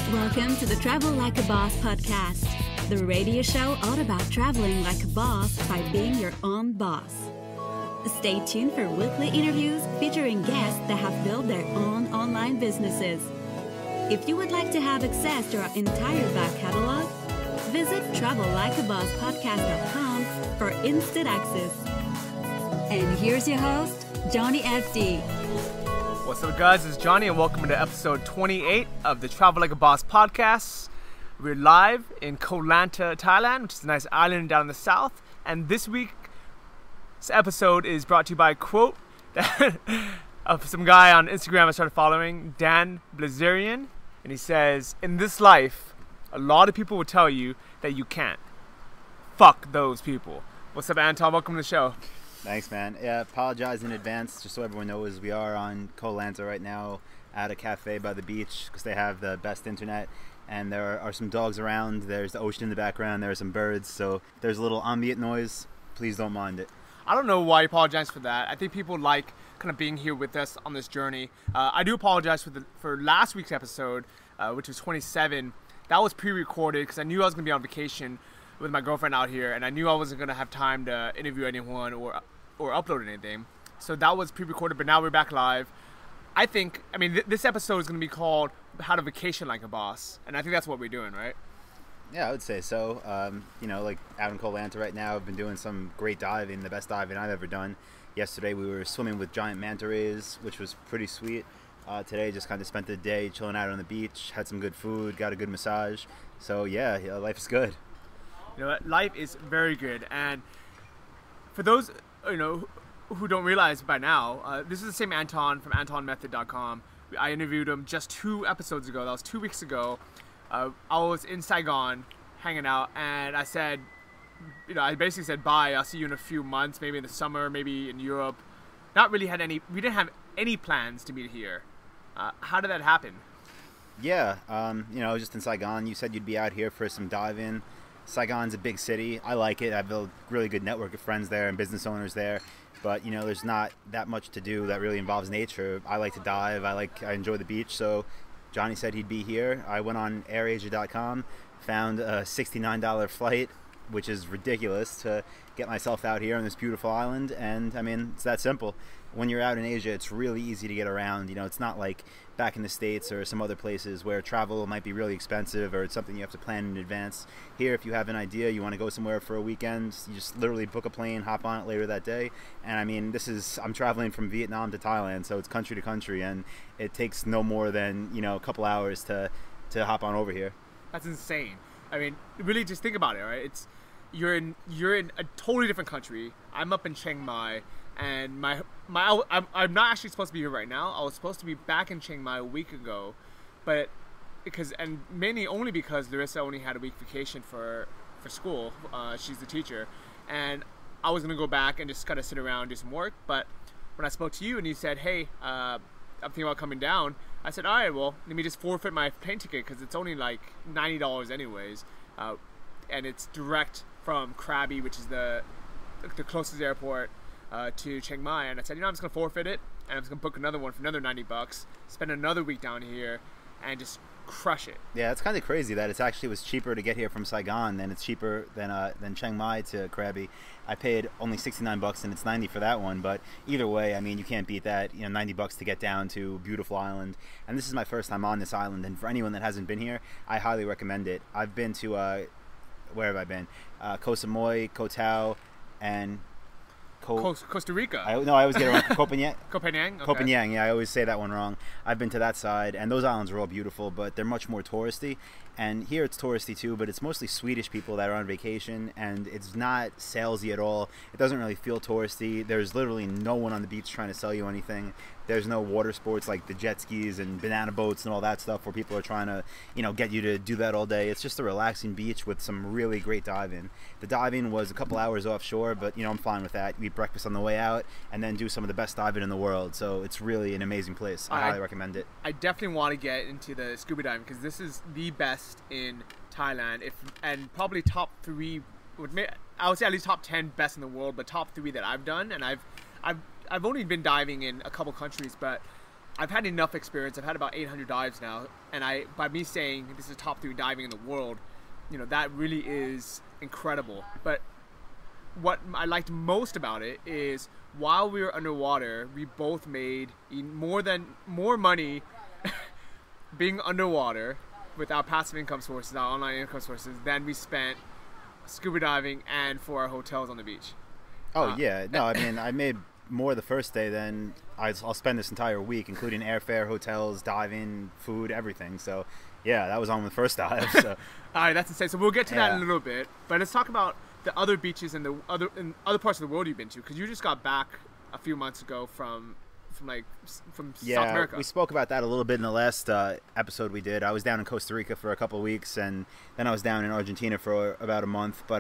Welcome to the Travel Like a Boss podcast, the radio show all about traveling like a boss by being your own boss. Stay tuned for weekly interviews featuring guests that have built their own online businesses. If you would like to have access to our entire back catalog, visit travellikeabosspodcast.com for instant access. And here's your host, Johnny FD. What's up, guys? It's Johnny, and welcome to episode 28 of the Travel Like a Boss podcast. We're live in Koh Lanta, Thailand, which is a nice island down in the south. And this week's episode is brought to you by a quote of some guy on Instagram I started following, Dan Blazerian. And he says, "In this life, a lot of people will tell you that you can't. Fuck those people." What's up, Anton? Welcome to the show. Thanks, man. Yeah, apologize in advance, just so everyone knows we are on Koh Lanta right now at a cafe by the beach because they have the best internet, and there are some dogs around. There's the ocean in the background. There are some birds, so there's a little ambient noise. Please don't mind it. I don't know why you apologize for that. I think people like kind of being here with us on this journey. I do apologize for last week's episode, which was 27. That was pre-recorded because I knew I was going to be on vacation with my girlfriend out here, and I knew I wasn't going to have time to interview anyone or upload anything. So that was pre-recorded, but now we're back live. I think, this episode is going to be called How to Vacation Like a Boss, and I think that's what we're doing, right? Yeah, I would say so. Like out in Koh Lanta right now, I've been doing some great diving, the best diving I've ever done. Yesterday we were swimming with giant manta rays, which was pretty sweet. Today just kind of spent the day chilling out on the beach, had some good food, got a good massage. So yeah, life is good. You know what? Life is very good. And for those who don't realize by now, this is the same Anton from AntonMethod.com. I interviewed him just 2 episodes ago. That was 2 weeks ago. I was in Saigon hanging out, and I said, I basically said, bye, I'll see you in a few months, maybe in the summer, maybe in Europe. We didn't have any plans to meet here. How did that happen? Yeah, I was just in Saigon. You said you'd be out here for some diving. Saigon's a big city. I like it. I have a really good network of friends there and business owners there. But, there's not that much to do that really involves nature. I like to dive. I enjoy the beach. So Johnny said he'd be here. I went on AirAsia.com, found a $69 flight, which is ridiculous, to get myself out here on this beautiful island. And, it's that simple. When you're out in Asia, it's really easy to get around. It's not like back in the States or some other places where travel might be really expensive or it's something you have to plan in advance. Here, if you have an idea, you want to go somewhere for a weekend, you just literally book a plane, hop on it later that day. And I'm traveling from Vietnam to Thailand, so it's country to country, and it takes no more than, a couple hours to hop on over here. That's insane. Really just think about it, right? You're in a totally different country. I'm up in Chiang Mai. And I'm not actually supposed to be here right now. I was supposed to be back in Chiang Mai a week ago, mainly only because Larissa only had a week vacation for school. She's the teacher, and I was gonna go back and just kind of sit around and do some work. But when I spoke to you and you said, "Hey, I'm thinking about coming down," I said, "All right, well, let me just forfeit my plane ticket because it's only like $90 anyways, and it's direct from Krabi, which is the closest airport." To Chiang Mai, and I said, I'm just gonna forfeit it, and I'm just gonna book another one for another $90, spend another week down here, and just crush it. Yeah, it's kind of crazy that it actually was cheaper to get here from Saigon than it's cheaper than Chiang Mai to Krabi. I paid only $69 and it's $90 for that one, but either way, you can't beat that. $90 to get down to a beautiful island, and this is my first time on this island. And for anyone that hasn't been here, I highly recommend it. I've been to where have I been? Koh Samui, Koh Tao, and Costa Rica. I always get it wrong. Koh Phangan. Koh Phangan? Okay. Koh Phangan, yeah, I always say that one wrong. I've been to that side, and those islands are all beautiful, but they're much more touristy. And here it's touristy too, but it's mostly Swedish people that are on vacation, and it's not salesy at all. It doesn't really feel touristy. There's literally no one on the beach trying to sell you anything. There's no water sports like the jet skis and banana boats and all that stuff where people are trying to, get you to do that all day. It's just a relaxing beach with some really great diving. The diving was a couple hours offshore, but, I'm fine with that. We eat breakfast on the way out and then do some of the best diving in the world. So it's really an amazing place. I highly recommend it. I definitely want to get into the scuba diving because this is the best in Thailand, and probably top 3. I would say at least top 10 best in the world, but top 3 that I've done. And I've only been diving in a couple countries, but I've had enough experience. I've had about 800 dives now, and by me saying this is top 3 diving in the world, you know, that really is incredible. But what I liked most about it is while we were underwater, we both made more money being underwater with our passive income sources, our online income sources, than we spent scuba diving and for our hotels on the beach. Oh yeah, no, I mean, I made more the first day than I'll spend this entire week, including airfare, hotels, diving, food, everything. So yeah, that was on the first dive. So. All right, that's insane. So we'll get to that in a little bit, but let's talk about the other beaches and in other parts of the world you've been to, because you just got back a few months ago from South America. We spoke about that a little bit in the last episode we did. I was down in Costa Rica for a couple of weeks, and then I was down in Argentina for about a month. But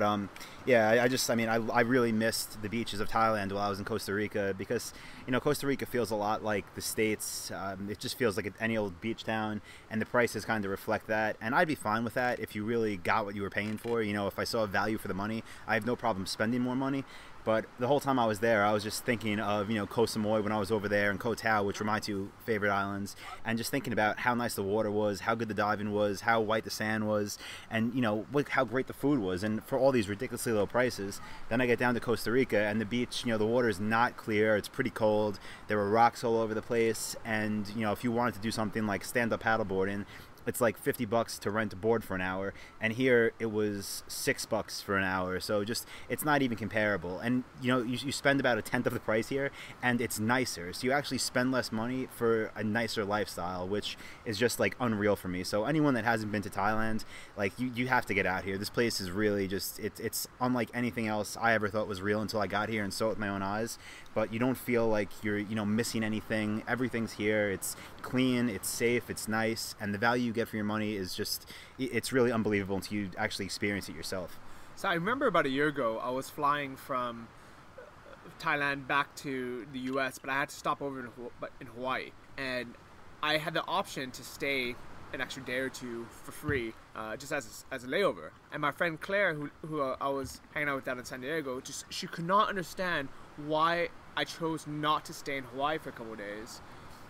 I really missed the beaches of Thailand while I was in Costa Rica, because you know, Costa Rica feels a lot like the States. It just feels like any old beach town, and the prices kind of reflect that. And I'd be fine with that if you really got what you were paying for. You know, if I saw value for the money, I have no problem spending more money. But the whole time I was there, I was just thinking of, you know, Koh Samui when I was over there, and Koh Tao, which were my 2 favorite islands, and just thinking about how nice the water was, how good the diving was, how white the sand was, and, you know, how great the food was. And for all these ridiculously low prices, then I get down to Costa Rica, and the beach, you know, the water is not clear. It's pretty cold. There were rocks all over the place. And, you know, if you wanted to do something like stand-up paddleboarding, it's like $50 to rent a board for an hour, and here it was $6 for an hour. So just, it's not even comparable. And you know, you spend about 1/10 of the price here, and it's nicer. So you actually spend less money for a nicer lifestyle, which is just like unreal for me. So anyone that hasn't been to Thailand, like you have to get out here. This place is really just, it's unlike anything else I ever thought was real until I got here and saw it with my own eyes. But you don't feel like you're, you know, missing anything. Everything's here. It's clean, it's safe, it's nice, and the value you get for your money is just, it's really unbelievable until you actually experience it yourself. So I remember about a year ago, I was flying from Thailand back to the US, but I had to stop over in Hawaii, and I had the option to stay an extra day or two for free, just as a layover. And my friend Claire, who I was hanging out with down in San Diego, she could not understand why I chose not to stay in Hawaii for a couple of days.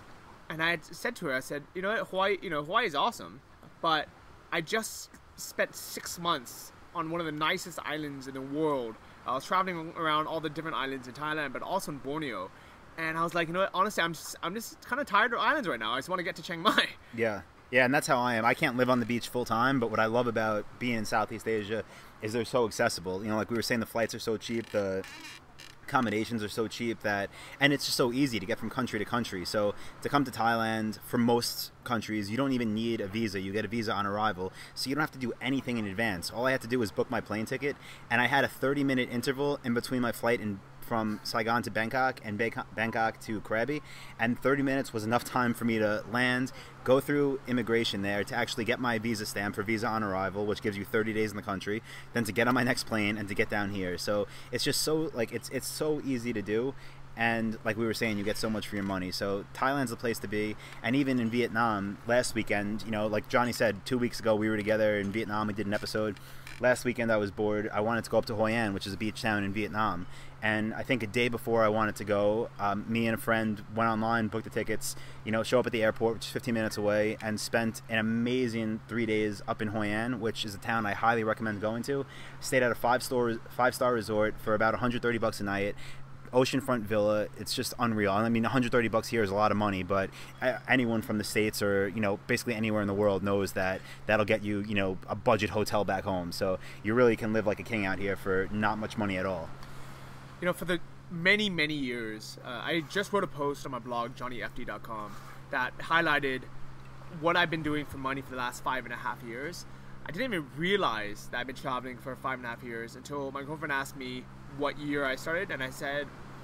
And I had said to her, I said, you know what, Hawaii is awesome, but I just spent 6 months on one of the nicest islands in the world. I was traveling around all the different islands in Thailand, but also in Borneo. And I was like, you know what, honestly, I'm just kind of tired of islands right now. I just want to get to Chiang Mai. Yeah, and that's how I am. I can't live on the beach full time, but what I love about being in Southeast Asia is they're so accessible. You know, like we were saying, the flights are so cheap, the accommodations are so cheap, and it's just so easy to get from country to country. So to come to Thailand, for most countries, you don't even need a visa. You get a visa on arrival, so you don't have to do anything in advance. All I had to do was book my plane ticket, and I had a 30-minute interval in between my flight from Saigon to Bangkok and Bangkok to Krabi, and 30 minutes was enough time for me to land, go through immigration there to actually get my visa stamp for visa on arrival, which gives you 30 days in the country, then to get on my next plane and to get down here. So it's just so, like, it's so easy to do. And like we were saying, you get so much for your money. So Thailand's the place to be. And even in Vietnam last weekend, you know, like Johnny said, 2 weeks ago we were together in Vietnam. We did an episode. Last weekend I was bored. I wanted to go up to Hoi An, which is a beach town in Vietnam. And I think a day before I wanted to go, me and a friend went online, booked the tickets, you know, show up at the airport, which is 15 minutes away, and spent an amazing 3 days up in Hoi An, which is a town I highly recommend going to. Stayed at a five-star resort for about $130 a night. Oceanfront villa. It's just unreal. I mean, $130 here is a lot of money, but anyone from the States or, you know, basically anywhere in the world knows that that'll get you, you know, a budget hotel back home. So you really can live like a king out here for not much money at all. You know, for the many, many years, I just wrote a post on my blog, johnnyfd.com, that highlighted what I've been doing for money for the last 5.5 years. I didn't even realize that I've been traveling for 5.5 years until my girlfriend asked me what year I started, and I said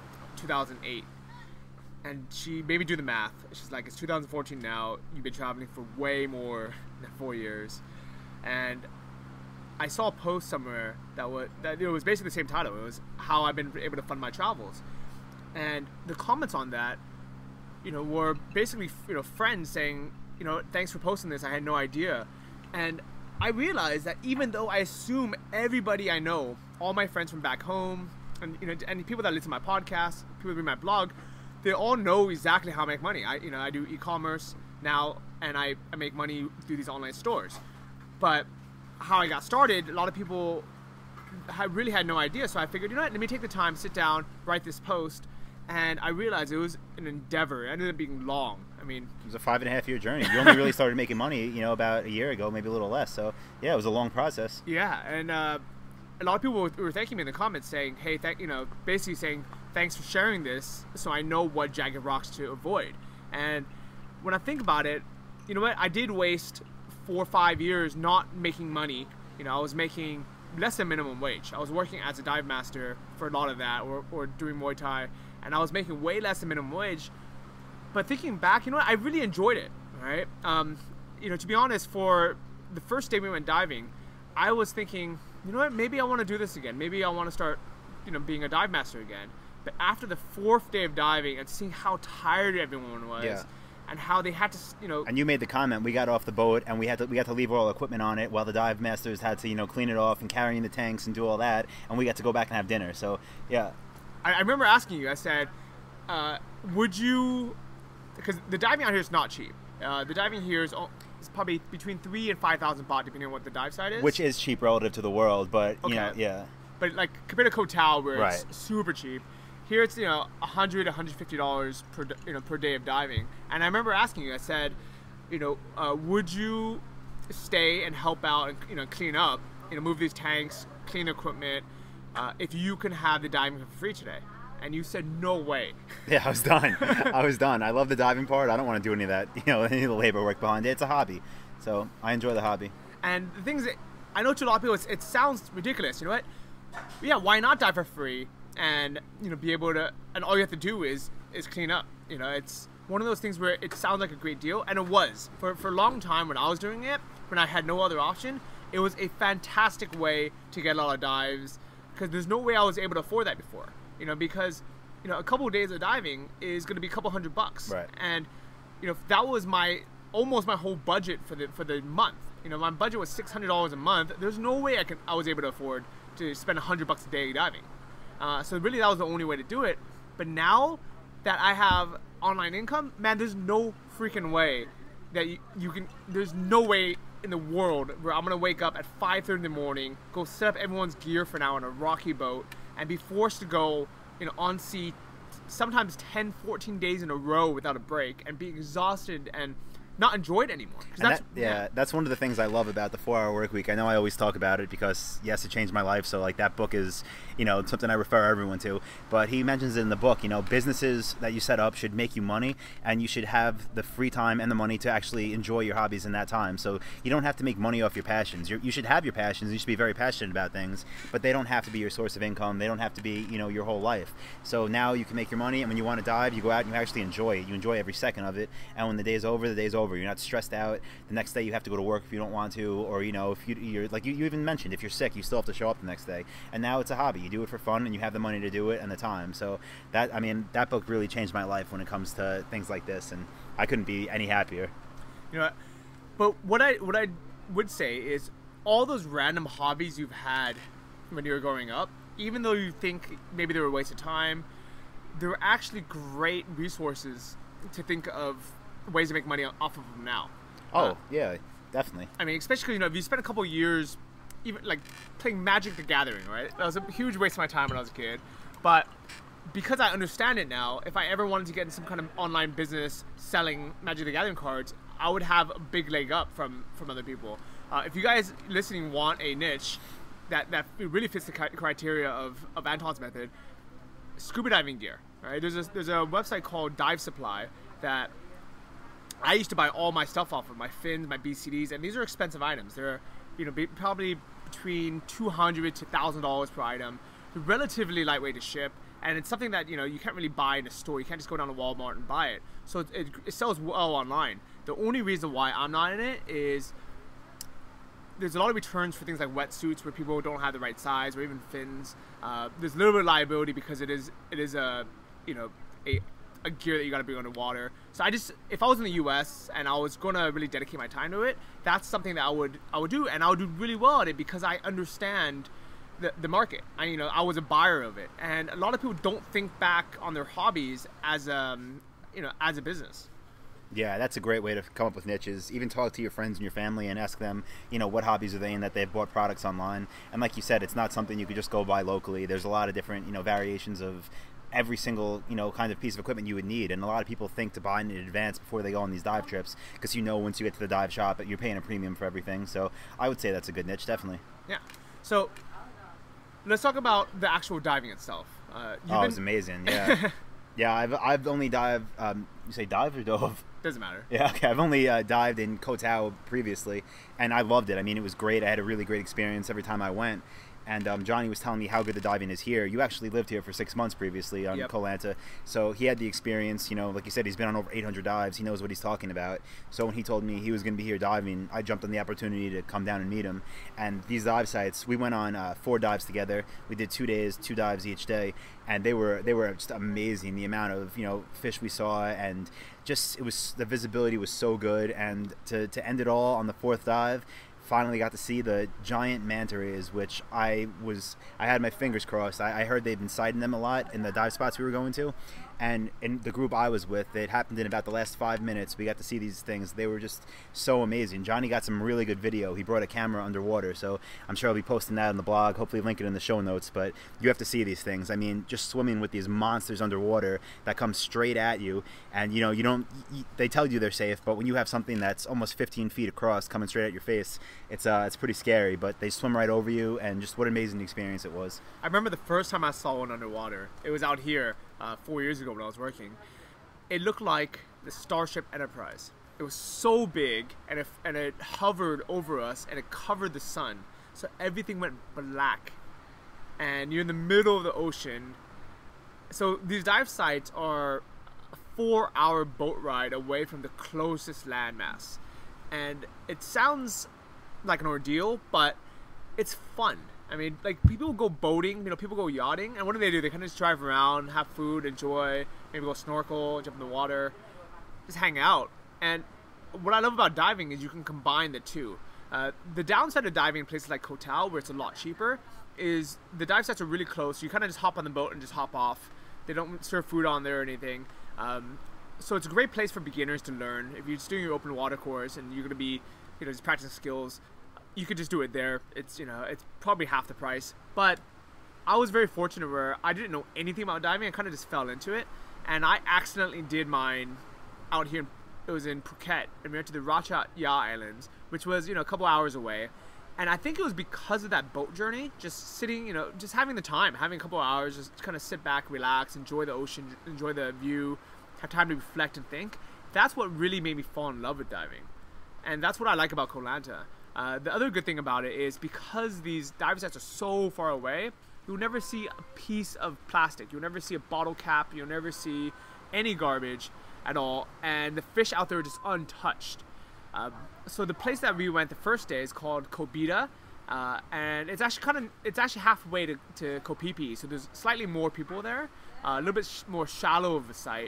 2008. And she made me do the math. She's like, it's 2014 now, you've been traveling for way more than 4 years. And I saw a post somewhere that it was basically the same title. It was how I've been able to fund my travels. And the comments on that, you know, were basically, you know, friends saying, you know, thanks for posting this, I had no idea. And I realized that even though I assume everybody I know, all my friends from back home, and, you know, and people that listen to my podcast, people that read my blog, they all know exactly how I make money. I do e-commerce now, and I make money through these online stores. But how I got started, a lot of people really had no idea. So I figured, you know what, let me take the time, sit down, write this post. And I realized it was an endeavor. It ended up being long. I mean, it was a 5.5-year journey. You only really started making money, about a year ago, maybe a little less. So yeah, it was a long process. Yeah, and a lot of people were thanking me in the comments, saying, "Hey, basically saying thanks for sharing this, so I know what jagged rocks to avoid." And when I think about it, you know what? I did waste 4 or 5 years not making money. I was making less than minimum wage. I was working as a dive master for a lot of that, or doing Muay Thai. And I was making way less than minimum wage. But thinking back, I really enjoyed it, right? To be honest, for the first day we went diving, I was thinking, you know what, maybe I want to do this again. Maybe I want to start, being a dive master again. But after the 4th day of diving and seeing how tired everyone was, and how they had to, And you made the comment, we got off the boat and we had to leave all equipment on it while the dive masters had to, clean it off and carrying the tanks and do all that. And we got to go back and have dinner. So, yeah. I remember asking you, I said, would you, because the diving out here is not cheap. The diving here is probably between 3,000 and 5,000 baht, depending on what the dive site is. Which is cheap relative to the world, but, yeah. But, like, compared to Koh Tao, where right. It's super cheap, here it's, $100, $150 per day of diving. And I remember asking you, I said, would you stay and help out and, clean up, move these tanks, clean equipment, if you can have the diving for free today? And you said, no way. Yeah, I was done. I love the diving part. I don't want to do any of that, any of the labor work behind it. It's a hobby. So I enjoy the hobby. And the things that I know to a lot of people, it sounds ridiculous. You know what? Yeah, why not dive for free and, be able to, and all you have to do is clean up. It's one of those things where it sounds like a great deal. And it was. For a long time when I was doing it, when I had no other option, it was a fantastic way to get a lot of dives. Because there's no way I was able to afford that before, because, a couple of days of diving is going to be a couple $100. Right. And, that was almost my whole budget for the month. My budget was $600 a month. There's no way I was able to afford to spend $100 a day diving. So really that was the only way to do it. But now that I have online income, man, there's no freaking way that you can, there's no way in the world where I'm gonna wake up at 5:30 in the morning, go set up everyone's gear for an hour on a rocky boat, and be forced to go, on sea, sometimes 10, 14 days in a row without a break, and be exhausted and not enjoy it anymore. That's one of the things I love about the 4-hour work week. I know I always talk about it because, yes, it changed my life. So, like, that book is, something I refer everyone to. But he mentions it in the book, businesses that you set up should make you money, and you should have the free time and the money to actually enjoy your hobbies in that time. So you don't have to make money off your passions. You should have your passions. You should be very passionate about things, but they don't have to be your source of income. They don't have to be, your whole life. So now you can make your money, and when you want to dive, you go out and you actually enjoy it. You enjoy every second of it. And when the day's over, the day's over. You're not stressed out. The next day you have to go to work if you don't want to, or if you're like you even mentioned, if you're sick, you still have to show up the next day. And now it's a hobby. You do it for fun, and you have the money to do it and the time. So that book really changed my life when it comes to things like this, and I couldn't be any happier. But what I would say is all those random hobbies you've had when you were growing up, even though you think maybe they were a waste of time, they were actually great resources to think of ways to make money off of them now. Yeah, definitely. I mean, especially, if you spend a couple of years even like playing Magic the Gathering, right? That was a huge waste of my time when I was a kid. But because I understand it now, if I ever wanted to get in some kind of online business selling Magic the Gathering cards, I would have a big leg up from other people. If you guys listening want a niche that really fits the criteria of Anton's method, scuba diving gear, right? There's a website called Dive Supply that I used to buy all my stuff off of, my fins, my BCDs, and these are expensive items. They're, probably between $200 to $1,000 per item. They're relatively lightweight to ship, and it's something that, you can't really buy in a store. You can't just go down to Walmart and buy it. So it sells well online. The only reason why I'm not in it is there's a lot of returns for things like wetsuits where people don't have the right size, or even fins. There's a little bit of liability because it is a gear that you got to bring underwater. So if I was in the U.S. and I was going to really dedicate my time to it, that's something that I would do, and I would do really well at it because I understand the market. I was a buyer of it, and a lot of people don't think back on their hobbies as as a business. Yeah, that's a great way to come up with niches. Even talk to your friends and your family and ask them, what hobbies are they in, that they've bought products online. And like you said, it's not something you could just go buy locally. There's a lot of different, variations of every single, kind of piece of equipment you would need. And a lot of people think to buy in advance before they go on these dive trips, because once you get to the dive shop, you're paying a premium for everything. So I would say that's a good niche, definitely. Yeah. So let's talk about the actual diving itself. It was amazing. Yeah. Yeah, I've only dived. You say dive or dove? Doesn't matter. Yeah, okay. I've only dived in Koh Tao previously, and I loved it. I mean, it was great. I had a really great experience every time I went. And Johnny was telling me how good the diving is here. You actually lived here for 6 months previously on Koh Lanta, so he had the experience. Like you said, he's been on over 800 dives. He knows what he's talking about. So when he told me he was going to be here diving, I jumped on the opportunity to come down and meet him. And these dive sites, we went on 4 dives together. We did 2 days, 2 dives each day, and they were just amazing. The amount of fish we saw, and just the visibility was so good. And to end it all on the 4th dive, finally got to see the giant manta rays, which I had my fingers crossed. I heard they've been sighting them a lot in the dive spots we were going to, and in the group I was with, it happened in about the last 5 minutes. We got to see these things. They were just so amazing. Johnny got some really good video. He brought a camera underwater, so I'm sure I'll be posting that on the blog, hopefully link it in the show notes. But you have to see these things. I mean, just swimming with these monsters underwater that come straight at you, and they tell you they're safe, but when you have something that's almost 15 feet across coming straight at your face, it's pretty scary. But they swim right over you, and just what an amazing experience it was. I remember the first time I saw one underwater. It was out here 4 years ago when I was working. It looked like the Starship Enterprise. It was so big, and it hovered over us, and it covered the sun, so everything went black. And you're in the middle of the ocean. So these dive sites are a 4-hour boat ride away from the closest landmass, and it sounds like an ordeal, but it's fun. I mean, like, people go boating, people go yachting, and what do? They kind of just drive around, have food, enjoy, maybe go snorkel, jump in the water, just hang out. And what I love about diving is you can combine the two. The downside of diving in places like Koh Tao, where it's a lot cheaper, is the dive sites are really close. You kind of just hop on the boat and just hop off. They don't serve food on there or anything. So it's a great place for beginners to learn. If you're just doing your open water course and you're going to be, just practicing skills, you could just do it there. It's probably half the price. But I was very fortunate where I didn't know anything about diving. I kind of just fell into it, and I accidentally did mine out here. It was in Phuket, and we went to the Ratchat Ya Islands, which was a couple hours away. And I think it was because of that boat journey, just sitting, just having the time, having a couple of hours, just kind of sit back, relax, enjoy the ocean, enjoy the view, have time to reflect and think. That's what really made me fall in love with diving. And that's what I like about Koh Lanta. The other good thing about it is because these dive sites are so far away, you'll never see a piece of plastic. You'll never see a bottle cap. You'll never see any garbage at all. And the fish out there are just untouched. So the place that we went the first day is called Koh Bida, and it's actually halfway to Koh Phi Phi. So there's slightly more people there, a little bit more shallow of a site.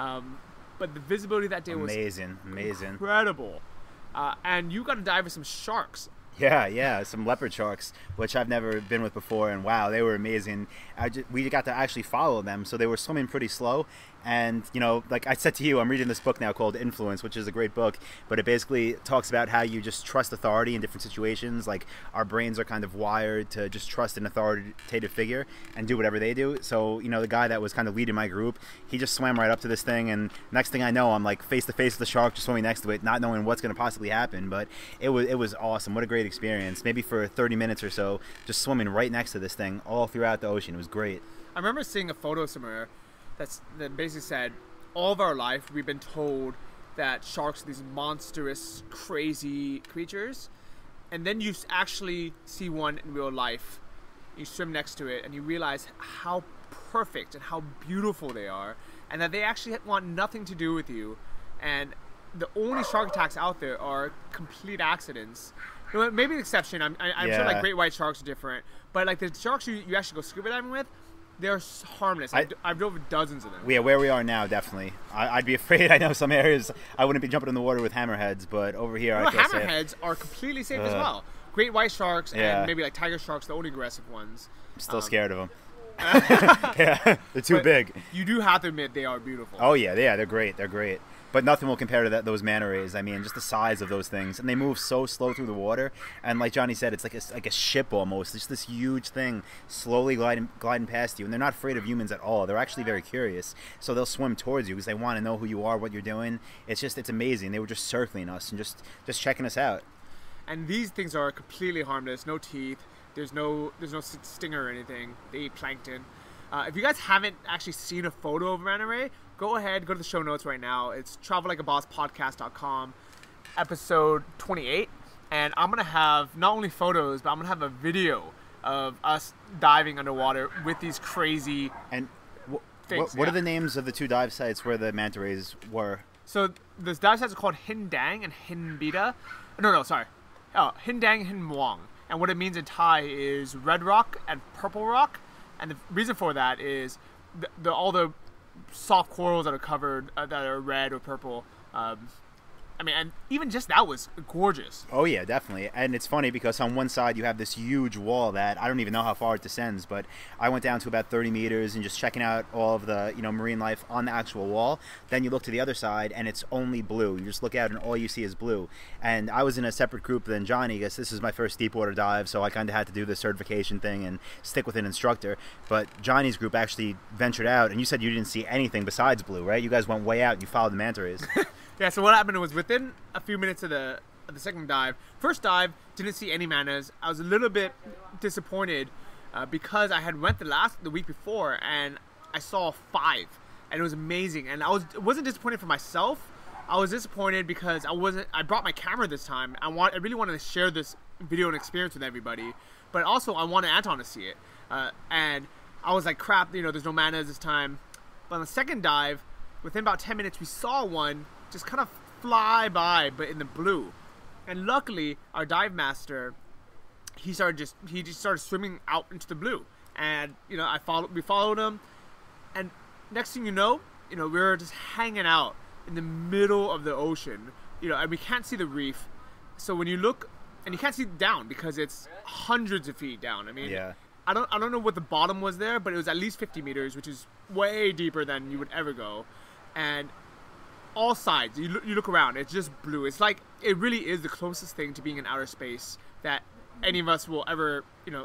But the visibility that day was amazing. Incredible. And you got to dive with some sharks. Yeah, some leopard sharks, which I've never been with before, and wow, they were amazing. We got to actually follow them, so they were swimming pretty slow. And, like I said to you, I'm reading this book now called Influence, which is a great book, but it basically talks about how you just trust authority in different situations. Like, our brains are kind of wired to just trust an authoritative figure and do whatever they do. So, the guy that was kind of leading my group, he just swam right up to this thing, and next thing I know, I'm like face to face with the shark, just swimming next to it, not knowing what's going to possibly happen. But it was awesome. What a great experience. Maybe for 30 minutes or so, just swimming right next to this thing all throughout the ocean. It was great. I remember seeing a photo somewhere that basically said, all of our life we've been told that sharks are these monstrous, crazy creatures, and then you actually see one in real life, you swim next to it, and you realize how perfect and how beautiful they are, and that they actually want nothing to do with you. And the only shark attacks out there are complete accidents. Maybe an exception. I'm sure like great white sharks are different, but like the sharks you actually go scuba diving with, they're harmless. I've drove dozens of them. Yeah, where we are now, definitely. I'd be afraid. I know some areas I wouldn't be jumping in the water with hammerheads, but over here I feel safe. Hammerheads are completely safe as well. great white sharks Yeah. and maybe like tiger sharks, the only aggressive ones. I'm still scared of them. Yeah, they're too But big. You do have to admit they are beautiful. Oh yeah, they're great. They're great. But nothing will compare to those manta rays. I mean, just the size of those things, and they move so slow through the water. And like Johnny said, it's like a ship almost. It's just this huge thing slowly gliding past you, and they're not afraid of humans at all. They're actually very curious, so they'll swim towards you because they want to know who you are, what you're doing. It's amazing. They were just circling us and just checking us out. And these things are completely harmless. No teeth. There's no stinger or anything. They eat plankton. If you guys haven't actually seen a photo of a manta ray, go ahead, go to the show notes right now. It's travellikeabosspodcast.com, episode 28. And I'm going to have not only photos, but I'm going to have a video of us diving underwater with these crazy And things. what are the names of the 2 dive sites where the manta rays were? So the dive sites are called Hin Dang and Hin Bida. No, sorry. Hin Dang and Hin Muang. And what it means in Thai is red rock and purple rock. And the reason for that is all the soft corals that are covered that are red or purple. And even just that was gorgeous. Oh yeah, definitely. And it's funny because on one side you have this huge wall that I don't even know how far it descends, but I went down to about 30 meters and just checking out all of the marine life on the actual wall. Then you look to the other side and it's only blue. You just look out and all you see is blue. And I was in a separate group than Johnny because this is my first deep water dive, so I kind of had to do the certification thing and stick with an instructor. But Johnny's group actually ventured out, and you said you didn't see anything besides blue, right? You guys went way out and you followed the manta rays. Yeah, so what happened was within a few minutes of the second dive, first dive, didn't see any mantas. I was a little bit disappointed because I had went the week before and I saw 5, and it was amazing. And I wasn't disappointed for myself. I was disappointed because I brought my camera this time. I really wanted to share this video and experience with everybody, but also I wanted Anton to see it. And I was like, crap, there's no mantas this time. But on the second dive, within about 10 minutes, we saw one just kind of fly by, but in the blue. And luckily, our dive master, he just started swimming out into the blue. And we followed him, and next thing you know, we were just hanging out in the middle of the ocean, and we can't see the reef. So when you look, and you can't see down because it's hundreds of feet down. I mean, Yeah. I don't know what the bottom was there, but it was at least 50 meters, which is way deeper than you would ever go. And all sides, you look around, it's just blue. It's like, it really is the closest thing to being in outer space that any of us will ever,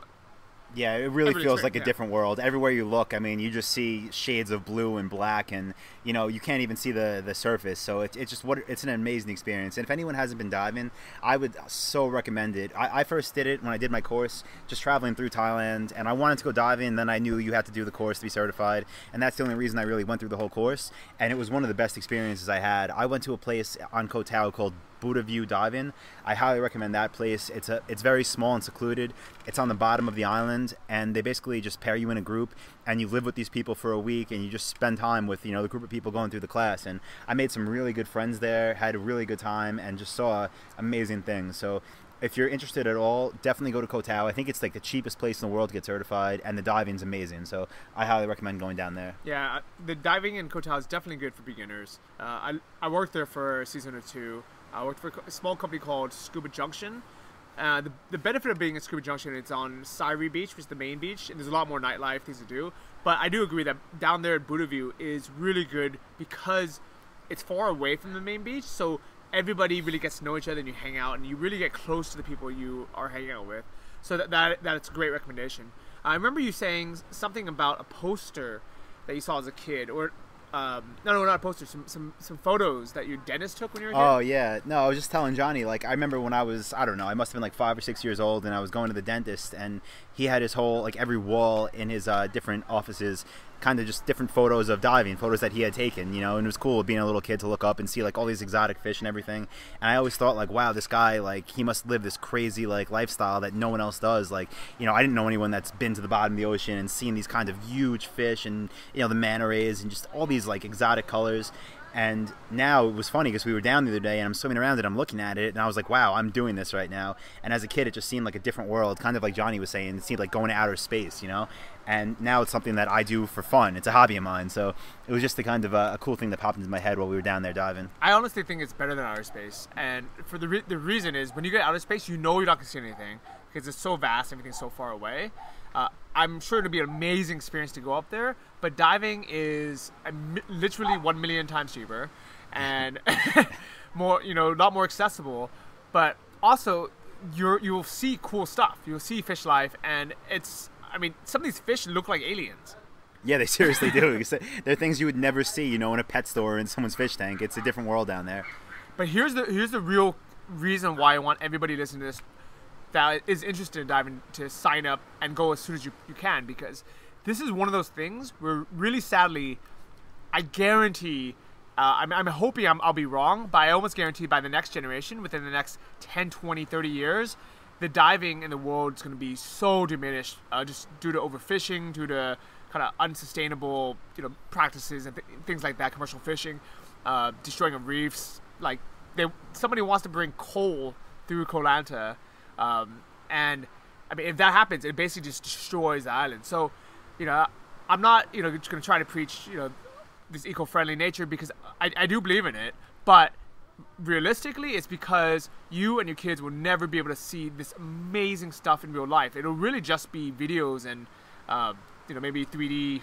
Yeah, it really Every feels trick, like a yeah. different world. Everywhere you look, I mean, you just see shades of blue and black, and you can't even see the surface. So it's an amazing experience. And if anyone hasn't been diving, I would so recommend it. I first did it when I did my course, just traveling through Thailand, and I wanted to go diving. And then I knew you had to do the course to be certified, and that's the only reason I really went through the whole course. And it was one of the best experiences I had. I went to a place on Koh Tao called Buddha View Dive-In. I highly recommend that place. It's very small and secluded. It's on the bottom of the island, and they basically just pair you in a group, and you live with these people for a week, and you just spend time with the group of people going through the class. And I made some really good friends there, had a really good time, and just saw amazing things. So if you're interested at all, definitely go to Koh Tao. I think it's like the cheapest place in the world to get certified, and the diving's amazing. So I highly recommend going down there. Yeah, the diving in Koh Tao is definitely good for beginners. I worked there for a season or 2. I worked for a small company called Scuba Junction. The benefit of being at Scuba Junction, it's on Sairi Beach, which is the main beach, and there's a lot more nightlife, things to do. But I do agree that down there at Buddha View is really good because it's far away from the main beach, so everybody really gets to know each other, and you hang out, and you really get close to the people you are hanging out with. So that's a great recommendation. I remember you saying something about a poster that you saw as a kid, or no, not a poster, some photos that your dentist took when you were a kid. Oh yeah, no, I was just telling Johnny, like, I remember when I was, I don't know, I must have been like 5 or 6 years old, and I was going to the dentist, and he had his whole, like, every wall in his different offices, kind of just different photos of diving, photos that he had taken, and it was cool being a little kid to look up and see like all these exotic fish and everything. And I always thought, like, wow, this guy, like, he must live this crazy like lifestyle that no one else does. Like, I didn't know anyone that's been to the bottom of the ocean and seen these kind of huge fish and the manta rays and just all these like exotic colors. And now it was funny because we were down the other day and I'm swimming around and I'm looking at it and I was like, wow, I'm doing this right now. And as a kid, it just seemed like a different world, kind of like Johnny was saying. It seemed like going to outer space, you know? And now it's something that I do for fun. It's a hobby of mine. So it was just a kind of a cool thing that popped into my head while we were down there diving. I honestly think it's better than outer space. And for the reason is when you get outer space, you know you're not going to see anything because it's so vast, everything's so far away. I'm sure it'll be an amazing experience to go up there, but diving is literally 1 million times cheaper and more, a lot more accessible. But also, you'll see cool stuff. You'll see fish life, and some of these fish look like aliens. Yeah, they seriously do. They're things you would never see, in a pet store or in someone's fish tank. It's a different world down there. But here's the real reason why I want everybody listening to this that is interested in diving to sign up and go as soon as you can, because this is one of those things where really sadly I guarantee I'm hoping I'll be wrong, but I almost guarantee by the next generation, within the next 10, 20, 30 years, the diving in the world is going to be so diminished just due to overfishing, due to kind of unsustainable practices and things like that, commercial fishing, destroying of reefs. Like somebody wants to bring coal through Koh Lanta. And if that happens, it basically just destroys the island. So, I'm not, just going to try to preach, this eco-friendly nature because I do believe in it. But realistically, it's because you and your kids will never be able to see this amazing stuff in real life. It'll really just be videos and, maybe 3D,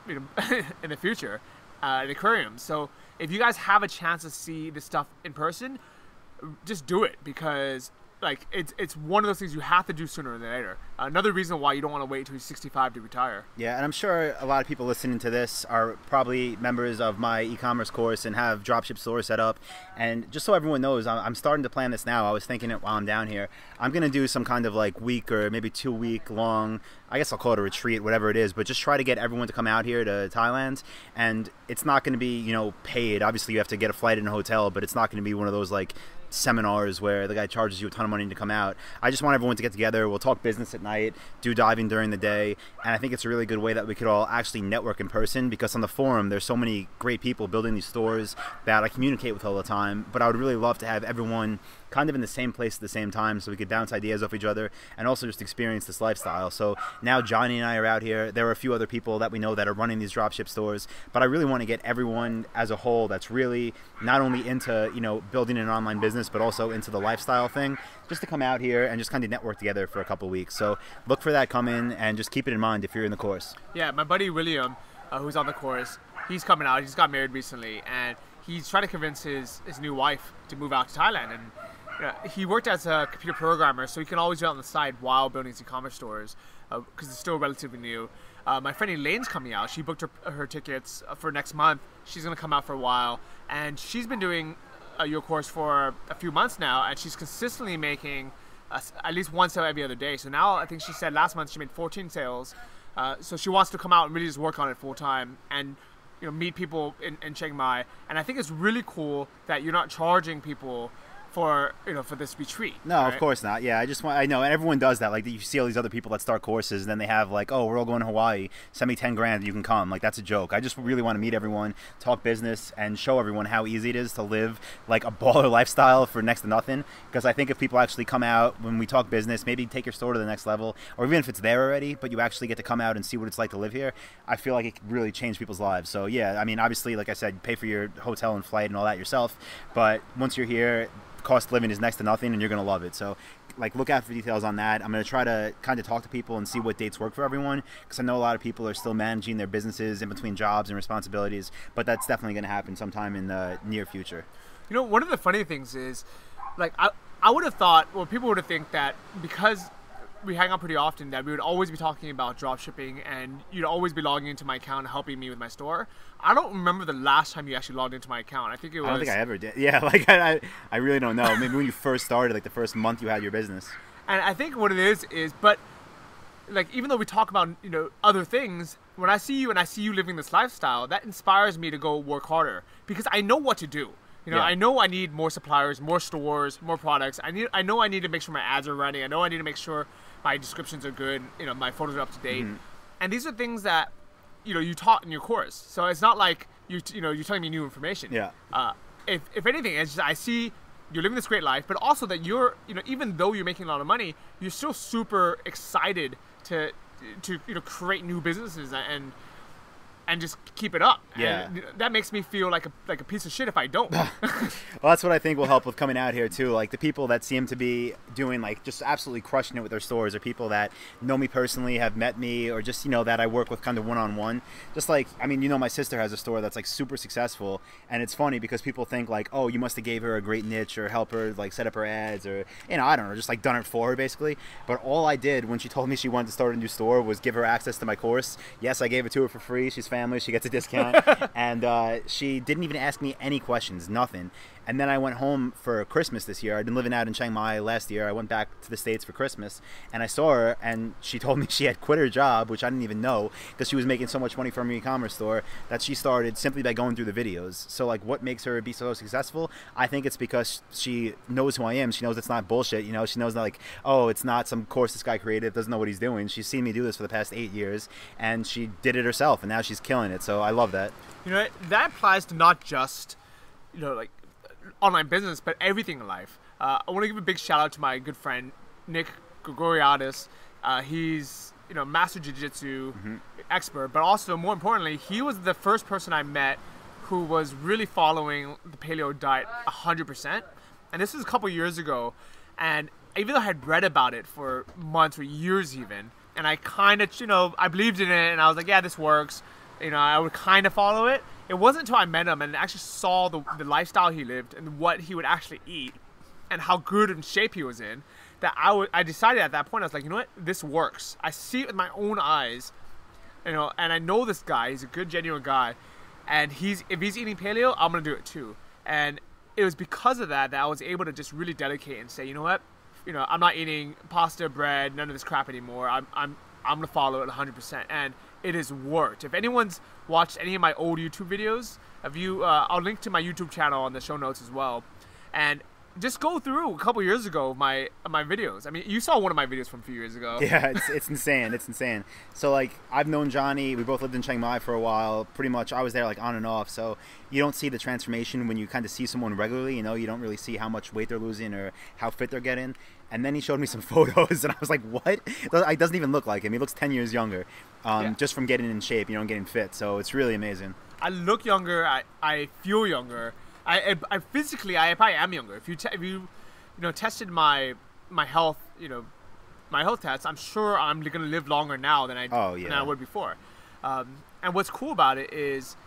in the future, in aquariums. So if you guys have a chance to see this stuff in person, just do it because it's one of those things you have to do sooner than later. Another reason why you don't want to wait until you're 65 to retire. Yeah, and I'm sure a lot of people listening to this are probably members of my e-commerce course and have dropship stores set up. And just so everyone knows, I'm starting to plan this now. I was thinking it while I'm down here. I'm going to do some kind of week or maybe 2 week long, I guess I'll call it a retreat, whatever it is, but just try to get everyone to come out here to Thailand. And it's not going to be, paid. Obviously, you have to get a flight and a hotel, but it's not going to be one of those seminars where the guy charges you a ton of money to come out. I just want everyone to get together. We'll talk business at night, do diving during the day, and I think it's a really good way that we could all actually network in person, because on the forum there's so many great people building these stores that I communicate with all the time, but I would really love to have everyone kind of in the same place at the same time so we could bounce ideas off each other and also just experience this lifestyle. So now Johnny and I are out here. There are a few other people that we know that are running these dropship stores, but I really want to get everyone as a whole that's really not only into building an online business but also into the lifestyle thing, just to come out here and just kind of network together for a couple of weeks. So look for that coming and just keep it in mind if you're in the course. Yeah, my buddy William, who's on the course, he's coming out. He's got married recently and he's trying to convince his new wife to move out to Thailand. And he worked as a computer programmer, so he can always be on the side while building his e-commerce stores because it's still relatively new. My friend Elaine's coming out. She booked her tickets for next month. She's going to come out for a while, and she's been doing your course for a few months now, and she's consistently making at least one sale every other day. So now I think she said last month she made 14 sales. So she wants to come out and really just work on it full time and meet people in Chiang Mai. And I think it's really cool that you're not charging people for this retreat. No, right? Of course not. Yeah, I know, and everyone does that. You see all these other people that start courses, and then they have oh, we're all going to Hawaii. Send me 10 grand, you can come. That's a joke. I just really want to meet everyone, talk business, and show everyone how easy it is to live a baller lifestyle for next to nothing. Because I think if people actually come out when we talk business, maybe take your store to the next level, or even if it's there already, but you actually get to come out and see what it's like to live here, I feel like it could really change people's lives. So yeah, obviously, like I said, pay for your hotel and flight and all that yourself, but once you're here, cost of living is next to nothing and you're going to love it. So look out for details on that. I'm going to try to kind of talk to people and see what dates work for everyone, because I know a lot of people are still managing their businesses in between jobs and responsibilities, but that's definitely going to happen sometime in the near future. One of the funny things is I would have thought, people would have think that because we hang out pretty often that we would always be talking about drop shipping and you'd always be logging into my account and helping me with my store. I don't remember the last time you actually logged into my account. I don't think I ever did. Yeah, I really don't know. Maybe when you first started, the first month you had your business. And I think what it is, but even though we talk about other things, when I see you and I see you living this lifestyle, that inspires me to go work harder because I know what to do. Yeah. I know I need more suppliers, more stores, more products. I know I need to make sure my ads are running. I know I need to make sure my descriptions are good. My photos are up to date. Mm-hmm. And these are things that you taught in your course. So it's not like you're telling me new information. Yeah. If anything, it's just, I see you're living this great life, but also that you're, even though you're making a lot of money, you're still super excited to create new businesses and just keep it up. Yeah. And that makes me feel like a piece of shit if I don't. Well, that's what I think will help with coming out here too. Like the people that seem to be doing like just absolutely crushing it with their stores are people that know me personally, have met me, or just that I work with kind of one-on-one. Just like, I mean, my sister has a store that's like super successful, and it's funny because people think like, oh, you must have gave her a great niche or help her like set up her ads, or I don't know, just like done it for her basically. But all I did when she told me she wanted to start a new store was give her access to my course. Yes, I gave it to her for free. She's family, she gets a discount. And she didn't even ask me any questions, nothing. And then I went home for Christmas this year. I'd been living out in Chiang Mai last year. I went back to the States for Christmas, and I saw her, and she told me she had quit her job, which I didn't even know, because she was making so much money from her e-commerce store, that she started simply by going through the videos. So like, what makes her be so successful? I think it's because she knows who I am. She knows it's not bullshit. She knows that like, oh, it's not some course this guy created, doesn't know what he's doing. She's seen me do this for the past 8 years, and she did it herself, and now she's killing it. So I love that. That applies to not just like online business, but everything in life. I want to give a big shout out to my good friend Nick Gregoriadis. He's master jiu-jitsu expert, but also more importantly, he was the first person I met who was really following the paleo diet 100%. And this was a couple years ago, and even though I had read about it for months or years even, and I kind of I believed in it, and I was like, yeah, this works. I would kind of follow it. It wasn't until I met him and actually saw the lifestyle he lived and what he would actually eat and how good in shape he was in that I decided at that point, I was like, you know what, this works. I see it with my own eyes, and I know this guy. He's a good, genuine guy, and if he's eating paleo, I'm gonna do it too. And it was because of that I was able to just really dedicate and say, you know what, I'm not eating pasta, bread, none of this crap anymore. I'm gonna follow it 100%, and it has worked. If anyone's watched any of my old YouTube videos, I'll link to my YouTube channel on the show notes as well, and just go through a couple years ago my videos. I mean, you saw one of my videos from a few years ago. Yeah, it's insane. It's insane. So like, I've known Johnny. We both lived in Chiang Mai for a while. Pretty much, I was there like on and off. So you don't see the transformation when you kind of see someone regularly. You don't really see how much weight they're losing or how fit they're getting. And then he showed me some photos, and I was like, what? It doesn't even look like him. He looks 10 years younger, just from getting in shape, and getting fit. So it's really amazing. I look younger. I feel younger. I physically, I probably am younger. If you tested my health, my health tests, I'm sure I'm going to live longer now than I would before. And what's cool about it is,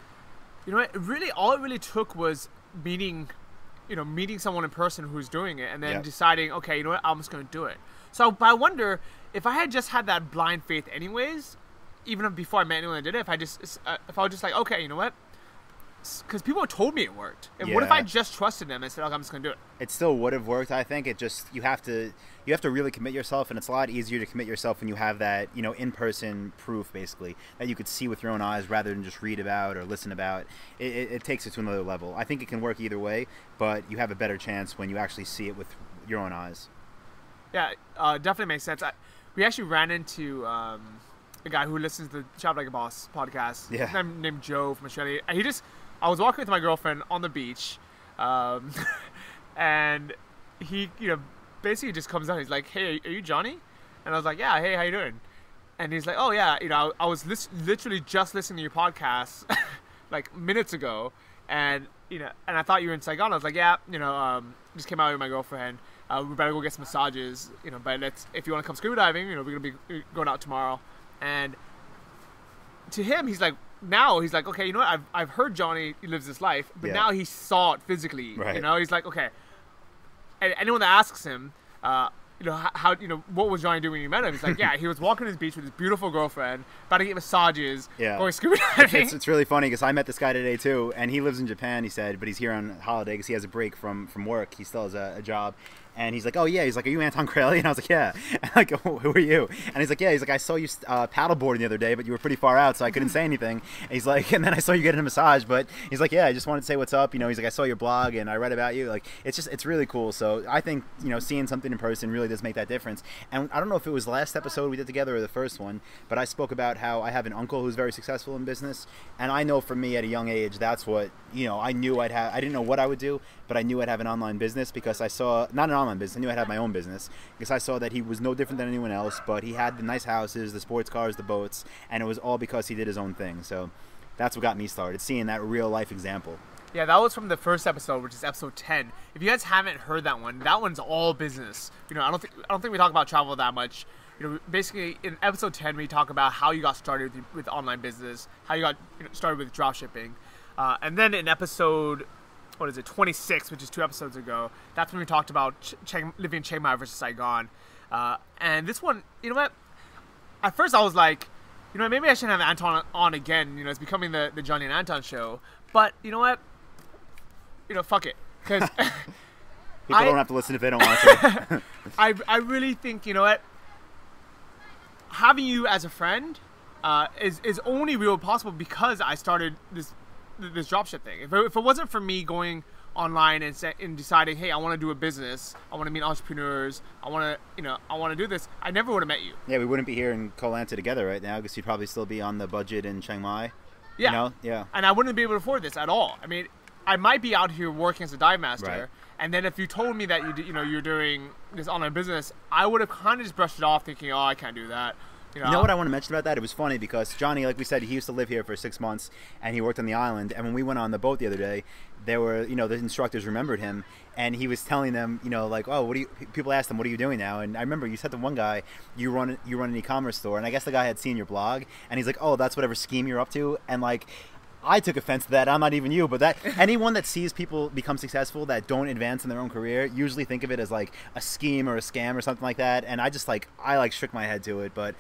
all it really took was meeting someone in person who's doing it, and then deciding, okay, you know what, I'm just going to do it. So, but I wonder if I had just had that blind faith anyways, even before I met anyone that did it, if I was just like, okay, you know what, because people told me it worked. And what if I just trusted them and said, okay, I'm just going to do it? It still would have worked, I think. It just, you have to really commit yourself, and it's a lot easier to commit yourself when you have that, in-person proof, basically, that you could see with your own eyes rather than just read about or listen about. It takes it to another level. I think it can work either way, but you have a better chance when you actually see it with your own eyes. Yeah, definitely makes sense. We actually ran into a guy who listens to the Shop Like a Boss podcast. Yeah. Named Joe from Australia. And I was walking with my girlfriend on the beach, and he, basically just comes out. He's like, "Hey, are you Johnny?" And I was like, "Yeah. Hey, how you doing?" And he's like, "Oh yeah, I was literally just listening to your podcast like minutes ago, and and I thought you were in Saigon." I was like, "Yeah, just came out with my girlfriend. We better go get some massages, but if you want to come scuba diving, we're gonna be going out tomorrow." And to him, he's like, okay, you know what? I've heard Johnny lives this life, but now he saw it physically. Right. He's like, okay. And anyone that asks him, how what was Johnny doing when you met him? He's like, yeah, he was walking on his beach with his beautiful girlfriend, about to get massages, going scuba diving. It's really funny because I met this guy today too, and he lives in Japan. He said, but he's here on holiday because he has a break from work. He still has a job. And he's like, oh, yeah. He's like, are you Anton Kraly? And I was like, yeah. And I go, who are you? And he's like, yeah. He's like, I saw you paddleboarding the other day, but you were pretty far out, so I couldn't say anything. And he's like, and then I saw you getting a massage, but he's like, yeah, I just wanted to say what's up. He's like, I saw your blog, and I read about you. Like, it's really cool. So I think, seeing something in person really does make that difference. And I don't know if it was last episode we did together or the first one, but I spoke about how I have an uncle who's very successful in business, and I know for me at a young age, that's what, I knew I'd have. I didn't know what I would do, but I knew I'd have an online business because I saw, not an online business, I knew I'd have my own business because I saw that he was no different than anyone else, but he had the nice houses, the sports cars, the boats, and it was all because he did his own thing. So that's what got me started, seeing that real life example. Yeah, that was from the first episode, which is episode 10. If you guys haven't heard that one's all business. I don't think we talk about travel that much. Basically in episode 10 we talk about how you got started with online business, how you got started with drop shipping, and then in episode 26, which is 2 episodes ago, that's when we talked about living in Chiang Mai versus Saigon. And this one, at first I was like, maybe I shouldn't have Anton on again. It's becoming the Johnny and Anton show. But you know what? Fuck it. Because people don't have to listen if they don't want to. I really think, having you as a friend is only real possible because I started this dropship thing. If it wasn't for me going online and deciding, hey, I want to do a business, I want to meet entrepreneurs, I want to do this, I never would have met you. Yeah, we wouldn't be here in Koh Lanta together right now because you'd probably still be on the budget in Chiang Mai. Yeah. Yeah. And I wouldn't be able to afford this at all. I mean, I might be out here working as a dive master, right. And then if you told me that you're doing this online business, I would have kind of just brushed it off, thinking, oh, I can't do that. You know what I want to mention about that? It was funny because Johnny, like we said, he used to live here for 6 months and he worked on the island. And when we went on the boat the other day, there were, the instructors remembered him and he was telling them, like, oh, people asked him, what are you doing now? And I remember you said to one guy, you run an e-commerce store. And I guess the guy had seen your blog and he's like, oh, that's whatever scheme you're up to. And like, I took offense to that. I'm not even you, but that anyone that sees people become successful that don't advance in their own career usually think of it as like a scheme or a scam or something like that. And I just shook my head to it, but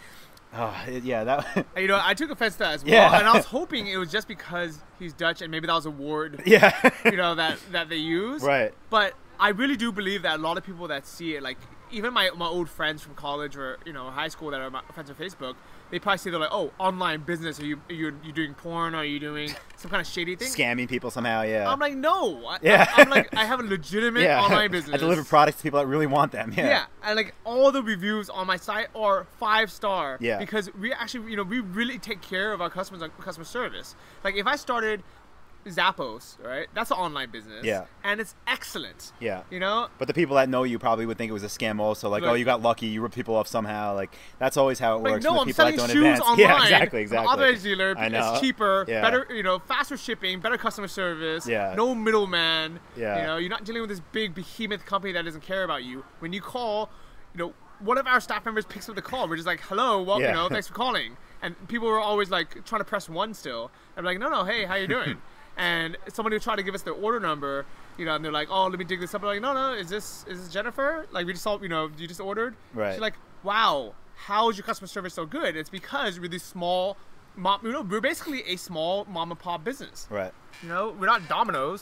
that. I took offense to that as well, and I was hoping it was just because he's Dutch and maybe that was a word. Yeah. that they use. Right. But I really do believe that a lot of people that see it, like even my old friends from college or high school that are my friends on Facebook, they probably say they're like, oh, online business. Are you doing porn? Are you doing some kind of shady thing? Scamming people somehow, yeah. I'm like, no. I'm like, I have a legitimate online business. I deliver products to people that really want them. Yeah. Yeah, and like all the reviews on my site are 5-star. Yeah. Because we actually, we really take care of our customers on customer service. Like if I started Zappos, right? That's an online business. Yeah. And it's excellent. Yeah. But the people that know you probably would think it was a scam also. Like, oh, you got lucky, you ripped people off somehow. Like, that's always how it works. No, I'm selling shoes online. Yeah, exactly. Authorized dealer. I know. It's cheaper, better, faster shipping, better customer service. Yeah. No middleman. Yeah. You're not dealing with this big behemoth company that doesn't care about you. When you call, one of our staff members picks up the call. We're just like, hello, well, thanks for calling. And people were always like trying to press 1 still. I'm like, no, hey, how you doing? And somebody would try to give us their order number, and they're like, oh, let me dig this up. I'm like, no, is this Jennifer? Like, we just saw, you just ordered? Right. She's like, wow, how is your customer service so good? It's because we're this small, we're basically a small mom and pop business. Right. We're not Domino's.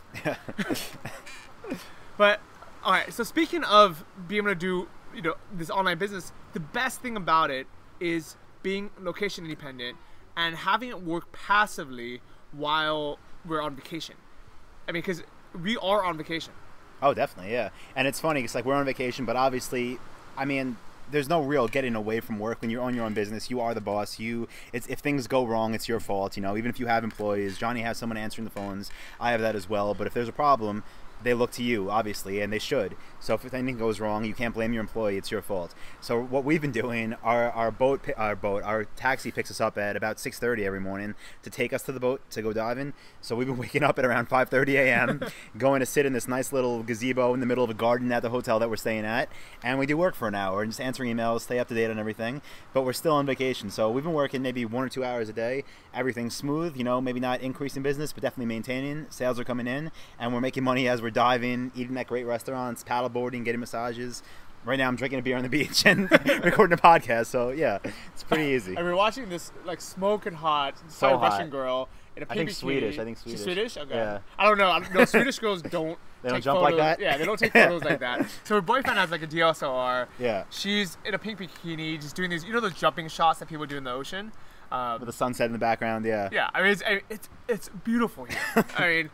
But, all right, so speaking of being able to do, this online business, the best thing about it is being location independent and having it work passively while we're on vacation. I mean, because we are on vacation. Oh, definitely, yeah. And it's funny, it's like we're on vacation, but obviously, I mean, there's no real getting away from work. When you own your own business, you are the boss. If things go wrong, it's your fault. Even if you have employees, Johnny has someone answering the phones. I have that as well. But if there's a problem, they look to you, obviously, and they should. So if anything goes wrong, you can't blame your employee. It's your fault. So what we've been doing, our taxi picks us up at about 6:30 every morning to take us to the boat to go diving. So we've been waking up at around 5:30 a.m., going to sit in this nice little gazebo in the middle of a garden at the hotel that we're staying at, and we do work for an hour and just answering emails, stay up to date on everything. But we're still on vacation, so we've been working maybe 1 or 2 hours a day. Everything's smooth, maybe not increasing business, but definitely maintaining. Sales are coming in, and we're making money as we're diving, eating at great restaurants, paddleboarding, getting massages. Right now I'm drinking a beer on the beach and recording a podcast, so yeah, it's pretty easy. And we're watching this like smoking hot, so Russian girl in a pink bikini. Swedish. She's Swedish? Okay. Yeah. I don't know. No, Swedish girls don't take jump photos. like that? Yeah, they don't take photos like that. So her boyfriend has like a DSLR. Yeah. She's in a pink bikini, just doing these, those jumping shots that people do in the ocean. With the sunset in the background, yeah. Yeah, I mean, it's beautiful here.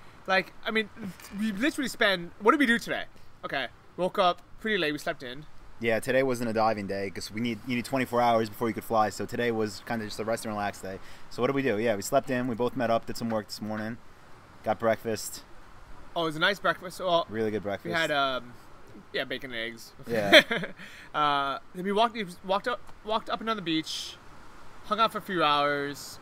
I mean, we literally spend, what did we do today? Okay, woke up pretty late, we slept in. Yeah, today wasn't a diving day because you need 24 hours before you could fly. So today was kind of just a rest and relax day. So what did we do? Yeah, we slept in. We both met up, did some work this morning, got breakfast. Oh, it was a nice breakfast. Well, really good breakfast. We had bacon and eggs. Yeah. Then we walked up and down the beach, hung out for a few hours.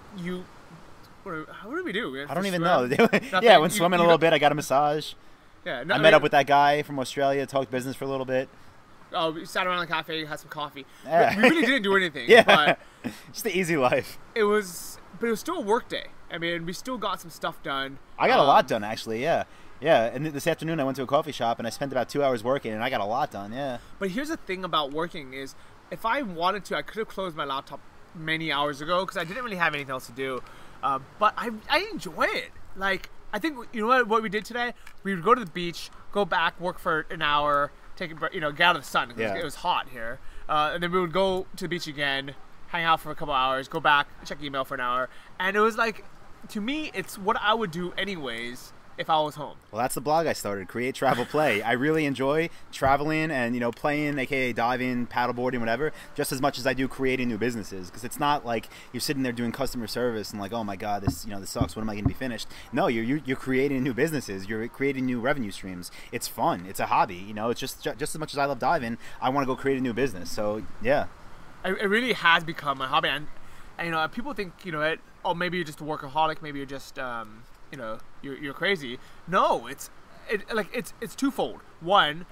What did we do? I don't even know. Yeah, I went swimming a little bit. I got a massage. Yeah, I met up with that guy from Australia, talked business for a little bit. Oh, we sat around the cafe, had some coffee. Yeah. We really didn't do anything. Yeah, but just the easy life. But it was still a work day. I mean, we still got some stuff done. I got a lot done, actually, yeah. Yeah, and this afternoon I went to a coffee shop and I spent about 2 hours working, and I got a lot done, yeah. But here's the thing about working is, if I wanted to, I could have closed my laptop many hours ago because I didn't really have anything else to do. But I enjoy it. Like, I think, you know what we did today? We would go to the beach, go back, work for an hour, take a break, get out of the sun because it was hot here. And then we would go to the beach again, hang out for a couple hours, go back, check email for an hour. And it was like, to me, it's what I would do anyways if I was home. Well, that's the blog I started, Create, Travel, Play. I really enjoy traveling and, playing, aka diving, paddleboarding, whatever, just as much as I do creating new businesses. Because it's not like you're sitting there doing customer service and like, oh my God, this sucks. When am I going to be finished? No, you're creating new businesses. You're creating new revenue streams. It's fun. It's a hobby. It's just as much as I love diving, I want to go create a new business. So yeah, it really has become a hobby. And people think oh, maybe you're just a workaholic. Maybe you're just you're crazy. No, it's twofold. One,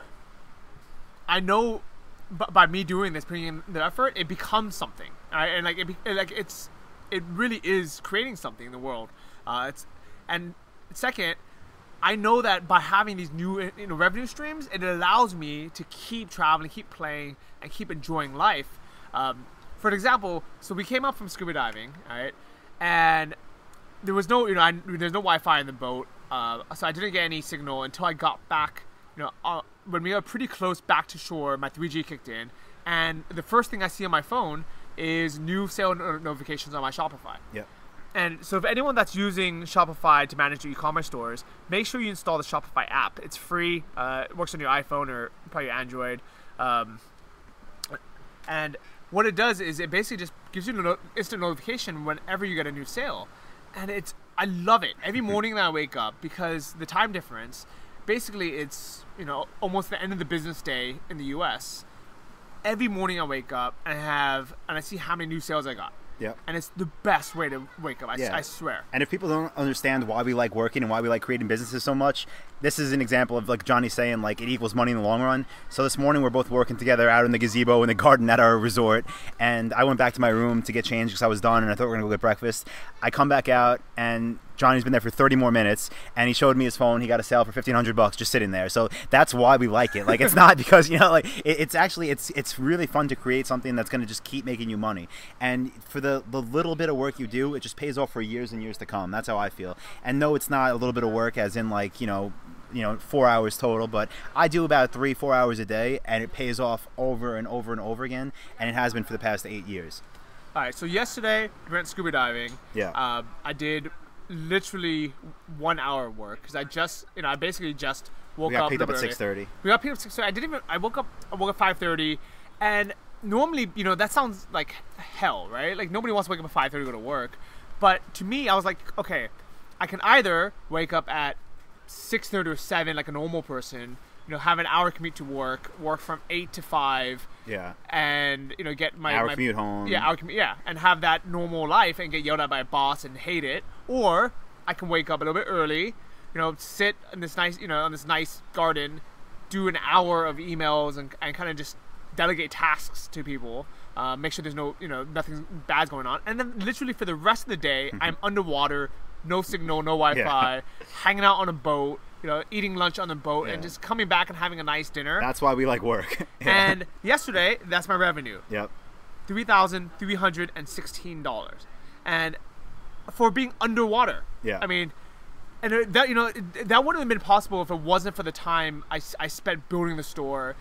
I know by me doing this, putting in the effort, it becomes something. Right? And it really is creating something in the world. And second, I know that by having these new revenue streams, it allows me to keep traveling, keep playing, and keep enjoying life. For example, so we came up from scuba diving, right? And there was no, there's no Wi-Fi in the boat, so I didn't get any signal until I got back. When we were pretty close back to shore, my 3G kicked in, and the first thing I see on my phone is new sale notifications on my Shopify. Yep. And so if anyone that's using Shopify to manage your e-commerce stores, make sure you install the Shopify app. It's free. It works on your iPhone or probably your Android. And what it does is it basically just gives you an instant notification whenever you get a new sale. And I love it every morning that I wake up, because the time difference, basically it's almost the end of the business day in the US. Every morning I wake up and I see how many new sales I got. Yep. And it's the best way to wake up. I swear. And if people don't understand why we like working and why we like creating businesses so much, this is an example of, like Johnny saying, like, it equals money in the long run. So this morning we're both working together out in the gazebo in the garden at our resort, and I went back to my room to get changed because I was done and I thought we were going to go get breakfast. I come back out and Johnny's been there for 30 more minutes, and he showed me his phone. He got a sale for $1,500 just sitting there. So that's why we like it. Like, it's not because, it's actually, it's really fun to create something that's going to just keep making you money. And for the little bit of work you do, it just pays off for years and years to come. That's how I feel. And no, it's not a little bit of work as in 4 hours total, but I do about 3-4 hours a day, and it pays off over and over and over again, and it has been for the past 8 years. All right, so yesterday we went scuba diving. Yeah. I did literally 1 hour work because I basically just woke up. We got picked up at 6:30. We got picked up at 6:30. I woke up at 5:30, and normally, that sounds like hell, right? Like, nobody wants to wake up at 5:30 to go to work. But to me, I was like, okay, I can either wake up at 6:30 or 7 like a normal person, have an hour commute to work from 8 to 5. Yeah. And get my commute home. Yeah, hour commute. Yeah, and have that normal life and get yelled at by a boss and hate it. Or I can wake up a little bit early, sit in this nice, on this nice garden, do an hour of emails and kind of just delegate tasks to people. Make sure there's no, nothing bad's going on. And then literally for the rest of the day, I'm underwater, no signal, no Wi-Fi, hanging out on a boat, eating lunch on the boat, and just coming back and having a nice dinner. That's why we like work. And yesterday, that's my revenue. Yep. $3,316. And for being underwater. Yeah. I mean, and that wouldn't have been possible if it wasn't for the time I spent building the store,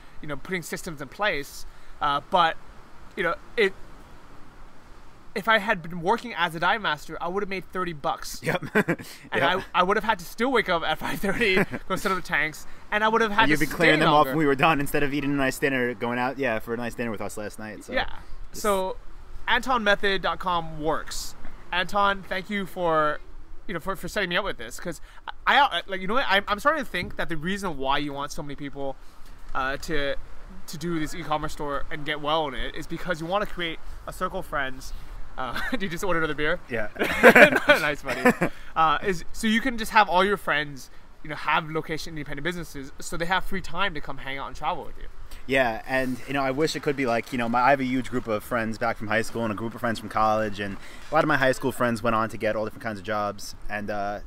if I had been working as a dive master, I would have made $30. Yep. And I would have had to still wake up at 5:30, go set up the tanks, and I would have had You'd to be clearing stay them longer. off when we were done instead of eating a nice dinner, going out, for a nice dinner with us last night. So Yeah. So AntonMethod.com works. Anton, thank you for for setting me up with this, because I like, you know what, I'm starting to think that the reason why you want so many people to do this e-commerce store and get well in it is because you want to create a circle of friends. Did you just order another beer? Yeah. Nice, buddy. So you can just have all your friends, have location independent businesses, so they have free time to come hang out and travel with you. Yeah, and I wish it could be like, I have a huge group of friends back from high school and a group of friends from college, and a lot of my high school friends went on to get all different kinds of jobs, and a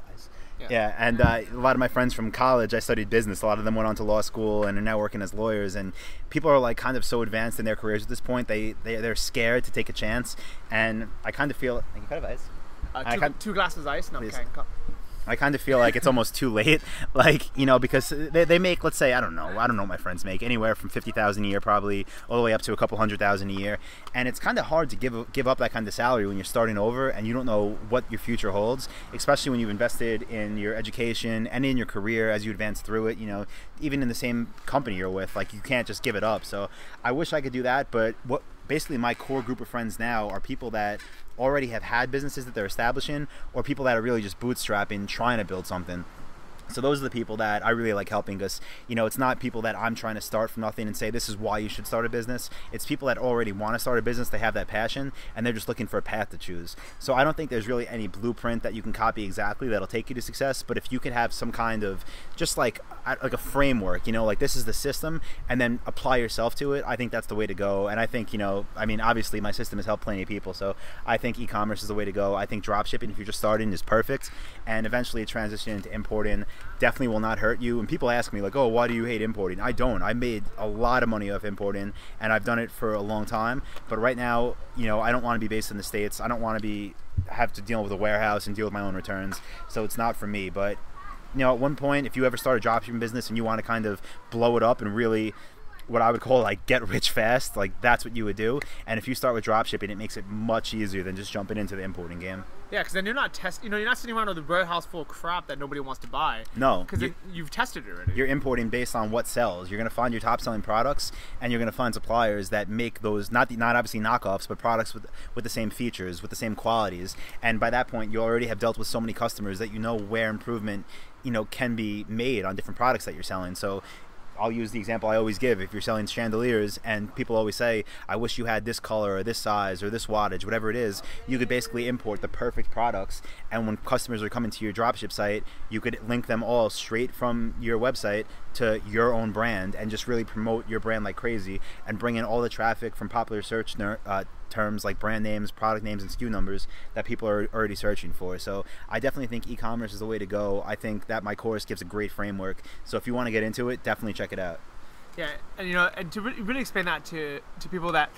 lot of my friends from college, I studied business. A lot of them went on to law school and are now working as lawyers, and people are like kind of so advanced in their careers at this point, they're scared to take a chance, and I kind of feel, thank you, kind of ice. Two glasses of ice, no, Please. okay, cup. I kind of feel like it's almost too late, because they make, let's say, I don't know what my friends make, anywhere from $50,000 a year probably all the way up to a couple $100,000 a year, and it's kind of hard to give up that kind of salary when you're starting over and you don't know what your future holds, especially when you've invested in your education and in your career as you advance through it, even in the same company you're with, like, you can't just give it up. So I wish I could do that, but basically my core group of friends now are people that already have had businesses that they're establishing, or people that are really just bootstrapping, trying to build something. So those are the people that I really like helping, because it's not people that I'm trying to start from nothing and say this is why you should start a business. It's people that already want to start a business, they have that passion, and they're just looking for a path to choose. So I don't think there's really any blueprint that you can copy exactly that'll take you to success, but if you could have some kind of just like a framework, like this is the system, and then apply yourself to it, I think that's the way to go. And I think, obviously my system has helped plenty of people, so I think e-commerce is the way to go. I think dropshipping, if you're just starting, is perfect, and eventually transition into importing definitely will not hurt you. And people ask me like, oh, why do you hate importing? I don't. I made a lot of money off importing, and I've done it for a long time, but right now, I don't want to be based in the States. I don't want to have to deal with a warehouse and deal with my own returns, so it's not for me. But at one point, if you ever start a dropshipping business and you want to kind of blow it up and really, what I would call like get rich fast, like that's what you would do. And if you start with dropshipping, it makes it much easier than just jumping into the importing game. Yeah, because then you're not you're not sitting around with a warehouse full of crap that nobody wants to buy. No, because you've tested it already. You're importing based on what sells. You're going to find your top selling products, and you're going to find suppliers that make those not obviously knockoffs, but products with the same features, with the same qualities. And by that point, you already have dealt with so many customers that you know where improvement can be made on different products that you're selling. So I'll use the example I always give. If you're selling chandeliers and people always say, I wish you had this color or this size or this wattage, whatever it is, you could basically import the perfect products, and when customers are coming to your dropship site, you could link them all straight from your website to your own brand and just really promote your brand like crazy and bring in all the traffic from popular search terms like brand names, product names, and SKU numbers that people are already searching for. So I definitely think e-commerce is the way to go. I think that my course gives a great framework. So if you want to get into it, definitely check it out. Yeah, and and to really explain that to people that,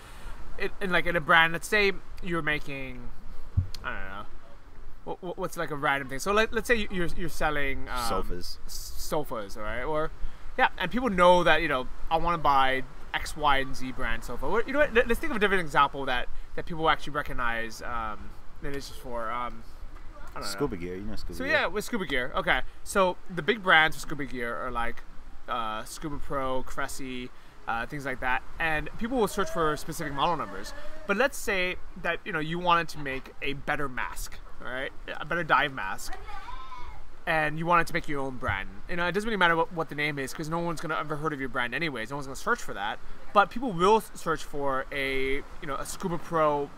in a brand, let's say you're making, I don't know, what's like a random thing. So let's say you're selling sofas, all right, or yeah, and people know that I want to buy X, Y, and Z brand sofa. Or, what? Let's think of a different example that people actually recognize. That is just for I don't know. Scuba gear, scuba so gear. Yeah, with scuba gear. Okay, so the big brands for scuba gear are like Scuba Pro, Cressy, things like that, and people will search for specific model numbers. But let's say that you wanted to make a better mask, all right, a better dive mask, and you wanted to make your own brand. It doesn't really matter what the name is, because no one's going to ever heard of your brand anyways. No one's going to search for that. But people will search for a Scuba Pro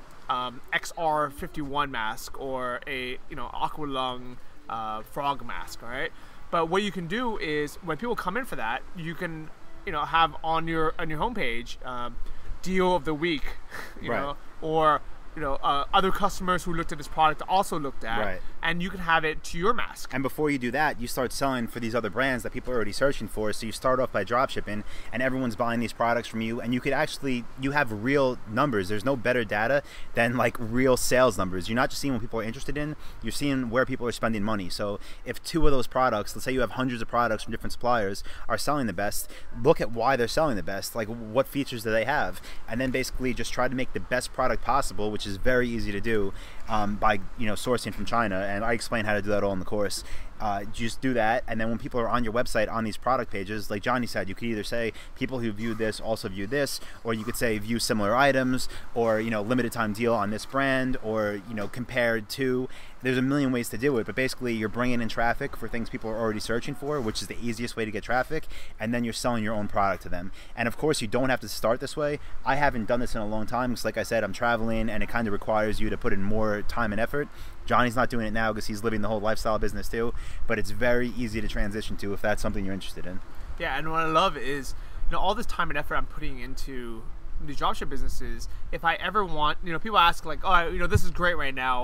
XR51 mask, or a Aqua Lung frog mask, all right? But what you can do is, when people come in for that, you can have on your homepage deal of the week, right. Or other customers who looked at this product also looked at. Right. and you can have it to your mask. And before you do that, you start selling for these other brands that people are already searching for. So you start off by drop shipping, and everyone's buying these products from you, and you could actually, you have real numbers. There's no better data than like real sales numbers. You're not just seeing what people are interested in, you're seeing where people are spending money. So if 2 of those products, let's say you have hundreds of products from different suppliers, are selling the best, look at why they're selling the best, like what features do they have, and then basically just try to make the best product possible, which is very easy to do by sourcing from China. And I explain how to do that all in the course. Just do that, and then when people are on your website on these product pages, like Johnny said, you could either say people who viewed this also view this, or you could say view similar items, or limited time deal on this brand, or compared to. There's a million ways to do it, but basically you're bringing in traffic for things people are already searching for, which is the easiest way to get traffic, and then you're selling your own product to them. And of course, you don't have to start this way. I haven't done this in a long time because, like I said, I'm traveling, and it kind of requires you to put in more time and effort. Johnny's not doing it now because he's living the whole lifestyle business too, but it's very easy to transition to if that's something you're interested in. Yeah, and what I love is, all this time and effort I'm putting into these dropship businesses. If I ever want, people ask like, oh, this is great right now,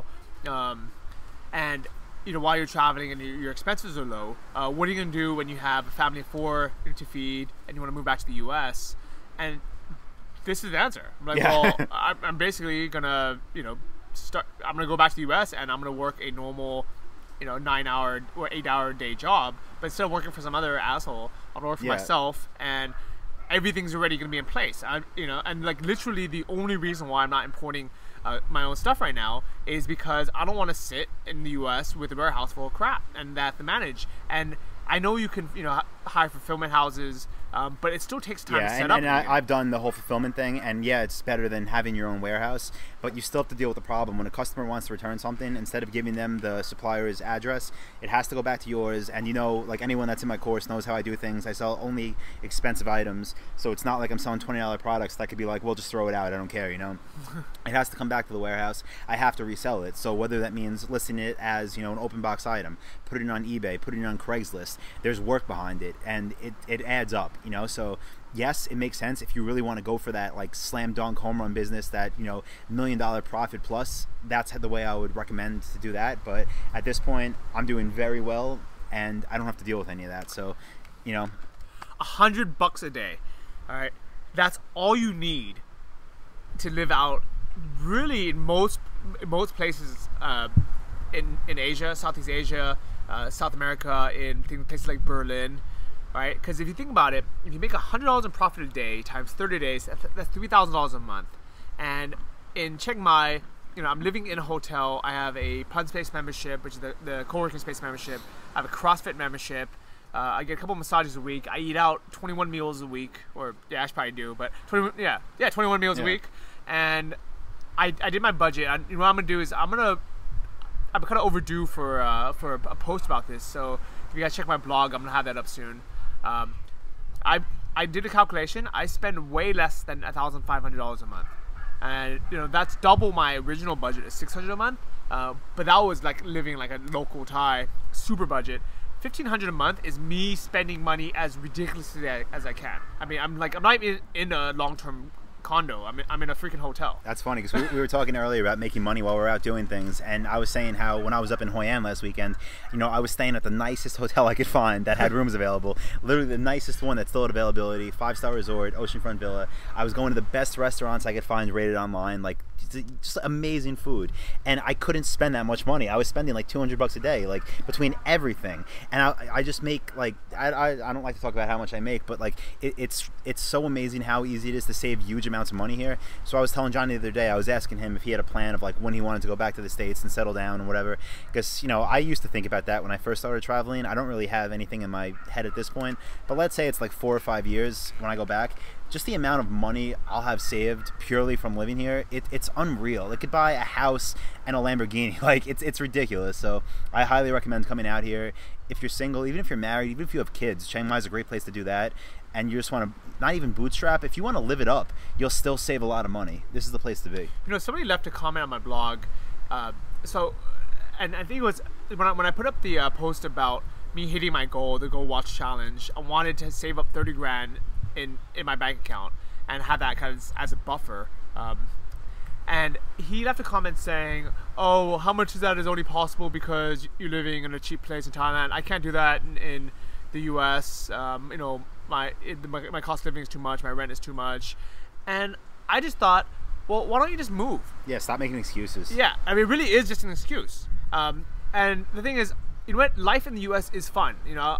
and while you're traveling and your expenses are low, what are you gonna do when you have a family of 4 to feed and you want to move back to the U.S.? And this is the answer. I'm like, yeah. Well, I'm basically gonna, I'm gonna go back to the U.S. and I'm gonna work a normal, 9-hour or 8-hour day job, but instead of working for some other asshole, I'm gonna work for myself, and everything's already gonna be in place. And like literally the only reason why I'm not importing my own stuff right now is because I don't want to sit in the U.S. with a warehouse full of crap and that to manage. And I know you can, hire fulfillment houses, but it still takes time to set up. Yeah, and I've done the whole fulfillment thing, and yeah, it's better than having your own warehouse, but you still have to deal with the problem. When a customer wants to return something, instead of giving them the supplier's address, it has to go back to yours. And like anyone that's in my course knows how I do things. I sell only expensive items, so it's not like I'm selling $20 products that could be like, well, just throw it out, I don't care, It has to come back to the warehouse. I have to resell it. So whether that means listing it as, an open box item, putting it on eBay, putting it on Craigslist, there's work behind it, and it adds up, so yes, it makes sense if you really want to go for that like slam dunk home run business, that $1 million profit plus. That's the way I would recommend to do that. But at this point, I'm doing very well, and I don't have to deal with any of that. So $100 a day, all right, that's all you need to live out really in most places in Asia, Southeast Asia, South America, in places like Berlin, right? Because if you think about it, if you make $100 in profit a day times 30 days, that's $3,000 a month. And in Chiang Mai, I'm living in a hotel. I have a Plug Space membership, which is the co-working space membership. I have a CrossFit membership. I get a couple massages a week. I eat out 21 meals a week, or yeah, I should probably do, but 21 meals a week. And I did my budget. What I'm gonna do is I'm kind of overdue for a post about this. So if you guys check my blog, I'm gonna have that up soon. I did a calculation. I spend way less than $1,500 a month, and that's double my original budget of $600 a month. But that was like living like a local Thai super budget. $1,500 a month is me spending money as ridiculously as I can. I mean, I'm not even in a long-term condo. I'm in a freaking hotel. That's funny because we were talking earlier about making money while we're out doing things, and I was saying how when I was up in Hoi An last weekend, I was staying at the nicest hotel I could find that had rooms available. Literally the nicest one that's still at availability, 5-star resort, oceanfront villa. I was going to the best restaurants I could find rated online, like just amazing food, and I couldn't spend that much money. I was spending like $200 a day, like between everything, and I just make like I don't like to talk about how much I make, but like it's so amazing how easy it is to save huge amounts of money here. So I was telling Johnny the other day, I was asking him if he had a plan of like when he wanted to go back to the States and settle down and whatever, because I used to think about that when I first started traveling. I don't really have anything in my head at this point, but let's say it's like 4 or 5 years when I go back. Just the amount of money I'll have saved purely from living here, it's unreal. It could buy a house and a Lamborghini. Like, it's ridiculous. So I highly recommend coming out here. If you're single, even if you're married, even if you have kids, Chiang Mai is a great place to do that. And you just want to, not even bootstrap, if you want to live it up, you'll still save a lot of money. This is the place to be. Somebody left a comment on my blog. And I think it was, when I put up the post about me hitting my goal, the Go Watch Challenge, I wanted to save up 30 grand in my bank account and have that kind of as a buffer. and he left a comment saying, "Oh, how much of that is only possible because you're living in a cheap place in Thailand? I can't do that in the U.S. My cost of living is too much. My rent is too much," and I just thought, well, why don't you just move? Yeah, stop making excuses. Yeah, I mean, it really is just an excuse. And the thing is, you know what? Life in the U.S. is fun.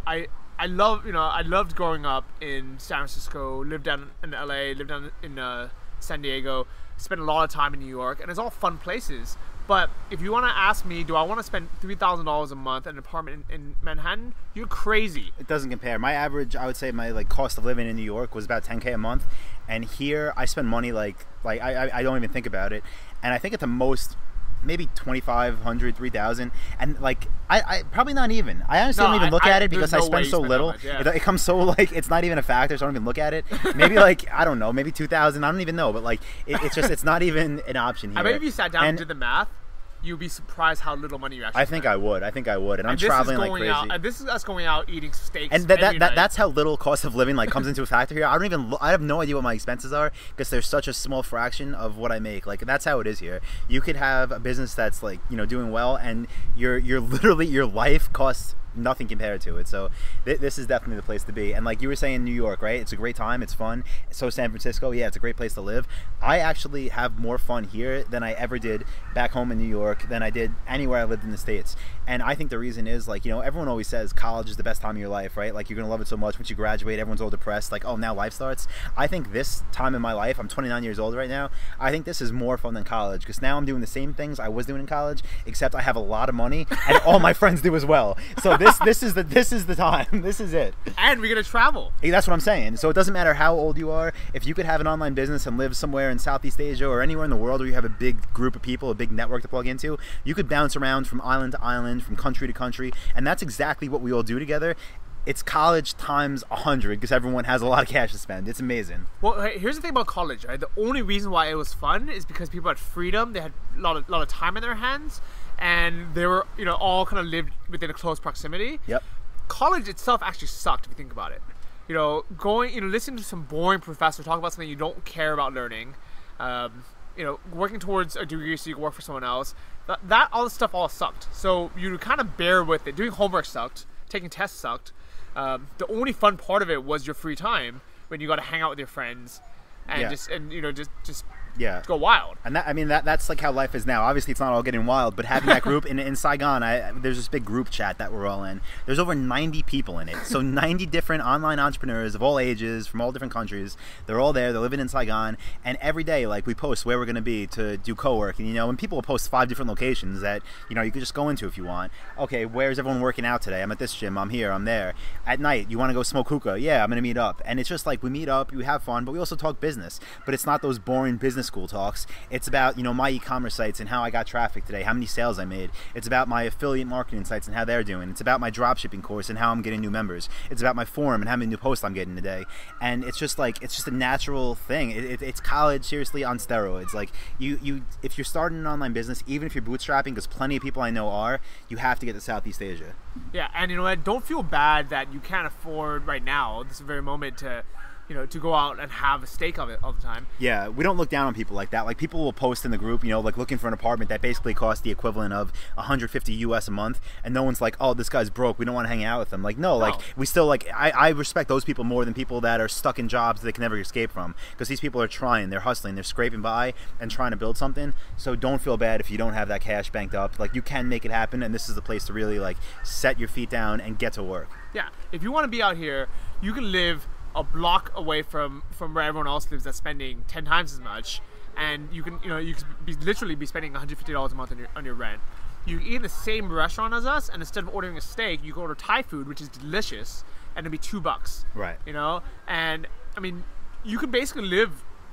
I loved growing up in San Francisco, lived down in LA, lived down in San Diego, spent a lot of time in New York, and it's all fun places. But if you want to ask me, do I want to spend $3,000 a month in an apartment in Manhattan? You're crazy. It doesn't compare. My average, I would say, my cost of living in New York was about $10K a month, and here I spend money like I don't even think about it, and I think at the most maybe $2,500, $3,000, and I probably not even. I honestly don't even look at it because I spend so little. It comes so it's not even a factor, so I don't even look at it. Maybe I don't know, maybe 2,000. I don't even know, but it's not even an option here. I bet if you sat down and did the math, you'd be surprised how little money you actually spend. I think I would, and I'm traveling like crazy. And this is us going out eating steaks. And that's how little cost of living comes into a factor here. I have no idea what my expenses are because there's such a small fraction of what I make. That's how it is here. You could have a business that's doing well, and your life costs nothing compared to it. So this is definitely the place to be. And like you were saying, New York, right? It's a great time. It's fun. So San Francisco, yeah, it's a great place to live. I actually have more fun here than I ever did back home in New York than I did anywhere I lived in the States. And I think the reason is everyone always says college is the best time of your life, right? You're gonna love it so much. Once you graduate, everyone's all depressed. Oh, now life starts. I think this time in my life, I'm 29 years old right now, I think this is more fun than college because now I'm doing the same things I was doing in college, except I have a lot of money and all my friends do as well. So this is the time. This is it. And we're gonna travel. Hey, that's what I'm saying. So it doesn't matter how old you are. If you could have an online business and live somewhere in Southeast Asia or anywhere in the world where you have a big group of people, a big network to plug into, you could bounce around from island to island, from country to country, and that's exactly what we all do together. It's college times 100 because everyone has a lot of cash to spend. It's amazing. Well, here's the thing about college, right? The only reason why it was fun is because people had freedom. They had a lot of time in their hands, and they were, all kind of lived within a close proximity. Yep. College itself actually sucked if you think about it. Listening to some boring professor talk about something you don't care about learning, working towards a degree so you can work for someone else. That all this stuff all sucked. So you kind of bear with it. Doing homework sucked. Taking tests sucked. The only fun part of it was your free time when you got to hang out with your friends and just go wild. And that's how life is now. Obviously, it's not all getting wild, but having that group in Saigon, there's this big group chat that we're all in. There's over 90 people in it. So 90 different online entrepreneurs of all ages, from all different countries. They're all there. They're living in Saigon. And every day, we post where we're going to be to do co-working. And people will post 5 different locations that, you could just go into if you want. Okay, where's everyone working out today? I'm at this gym. I'm here. I'm there. At night, you want to go smoke hookah? Yeah, I'm going to meet up. And it's just we meet up, we have fun, but we also talk business. But it's not those boring business school talks. It's about my e-commerce sites and how I got traffic today, how many sales I made. It's about my affiliate marketing sites and how they're doing. It's about my dropshipping course and how I'm getting new members. It's about my forum and how many new posts I'm getting today. And it's just a natural thing. It's college seriously on steroids. You if you're starting an online business, even if you're bootstrapping, because plenty of people I know are, you have to get to Southeast Asia. Yeah, and you know what? Don't feel bad that you can't afford right now, this very moment, to go out and have a steak of it all the time. Yeah, we don't look down on people like that. People will post in the group, looking for an apartment that basically costs the equivalent of $150 US a month, and no one's like, oh, this guy's broke, we don't want to hang out with him. No. We still, I respect those people more than people that are stuck in jobs they can never escape from, because these people are trying, they're hustling, they're scraping by and trying to build something. So don't feel bad if you don't have that cash banked up. You can make it happen, and this is the place to really, set your feet down and get to work. Yeah, if you want to be out here, you can live a block away from where everyone else lives that's spending 10 times as much, and you can literally be spending $150 a month on your rent. You eat in the same restaurant as us, and instead of ordering a steak, you go order Thai food, which is delicious, and it'll be $2. Right. And you can basically live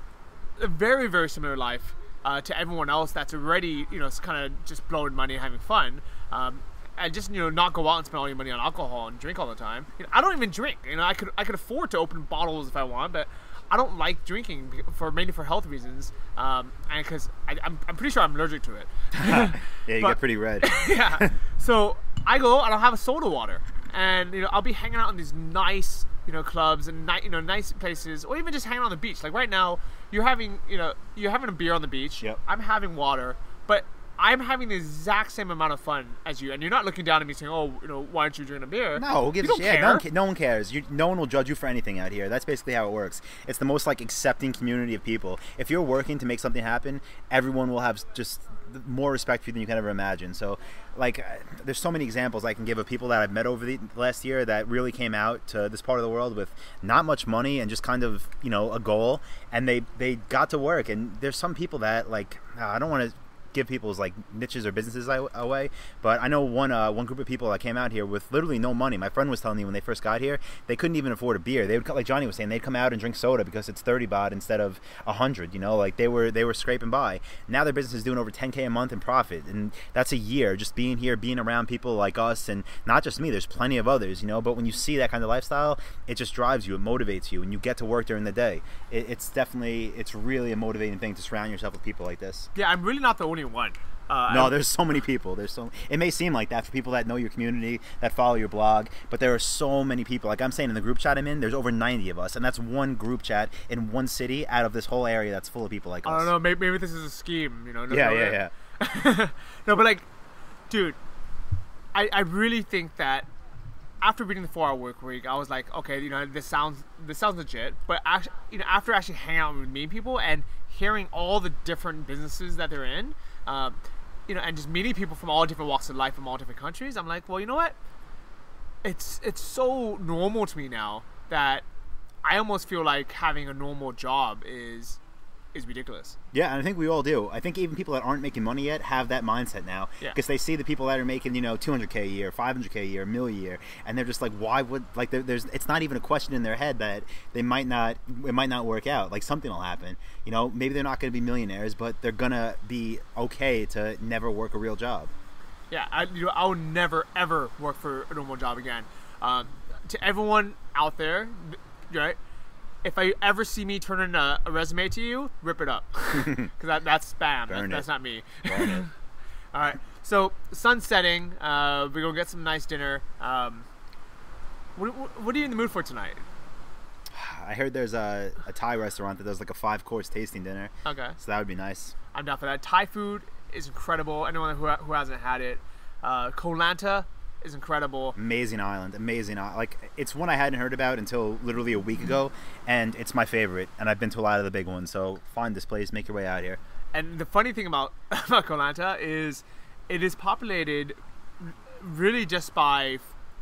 a very, very similar life to everyone else that's already kind of just blowing money and having fun. And just not go out and spend all your money on alcohol and drink all the time. I don't even drink. I could afford to open bottles if I want, but I don't like drinking mainly for health reasons, and because I'm pretty sure I'm allergic to it. Yeah, you get pretty red. Yeah. So I go and I'll have a soda water, and I'll be hanging out in these nice clubs and nice places, or even just hanging out on the beach. Like right now, you're having a beer on the beach. Yep. I'm having water, but I'm having the exact same amount of fun as you, and you're not looking down at me saying, "Oh, why aren't you drinking a beer?" No, who gives you a don't shit? care. No one cares. No one will judge you for anything out here. That's basically how it works. It's the most like accepting community of people. If you're working to make something happen, everyone will have just more respect for you than you can ever imagine. So, like, there's so many examples I can give of people that I've met over the last year that really came out to this part of the world with not much money and just kind of a goal, and they got to work. And there's some people that like I don't want to give people's like niches or businesses away, but I know one group of people that came out here with literally no money. My friend was telling me when they first got here, they couldn't even afford a beer. They would, like Johnny was saying, they'd come out and drink soda because it's 30 baht instead of 100. Like they were scraping by. Now their business is doing over 10K a month in profit, and that's a year just being here, being around people like us, and not just me. There's plenty of others, But when you see that kind of lifestyle, it just drives you, it motivates you, and you get to work during the day. It's really a motivating thing to surround yourself with people like this. Yeah, I'm really not the only one. No, there's so many people. It may seem like that for people that know your community, that follow your blog, but there are so many people. Like I'm saying, in the group chat I'm in, there's over 90 of us, and that's one group chat in one city out of this whole area that's full of people like us. I don't know. Maybe this is a scheme. Yeah. No, but like, dude, I really think that after reading the 4-Hour Work Week, I was like, okay, this sounds legit. But actually, after actually hanging out with meeting people and hearing all the different businesses that they're in, and just meeting people from all different walks of life from all different countries, I'm like, well, you know what? It's so normal to me now that I almost feel like having a normal job is ridiculous. Yeah, and I think we all do. I think even people that aren't making money yet have that mindset now, because they see the people that are making 200K a year, 500K a year, $1 million a year, and they're just like, why would it's not even a question in their head that it might not work out. Like something will happen. Maybe they're not going to be millionaires, but they're gonna be okay to never work a real job. Yeah, I will never ever work for a normal job again. To everyone out there, right? If I ever see me turning a resume to you, rip it up, because that's spam. That's not me. Burn it. All right. So sun's setting. We're gonna get some nice dinner. What are you in the mood for tonight? I heard there's a Thai restaurant that does like a 5-course tasting dinner. Okay. So that would be nice. I'm down for that. Thai food is incredible. Anyone who hasn't had it, Koh Lanta is incredible. Amazing island. Like, it's one I hadn't heard about until literally a week ago, and it's my favorite, and I've been to a lot of the big ones, so find this place, make your way out here. And the funny thing about Koh Lanta is it is populated really just by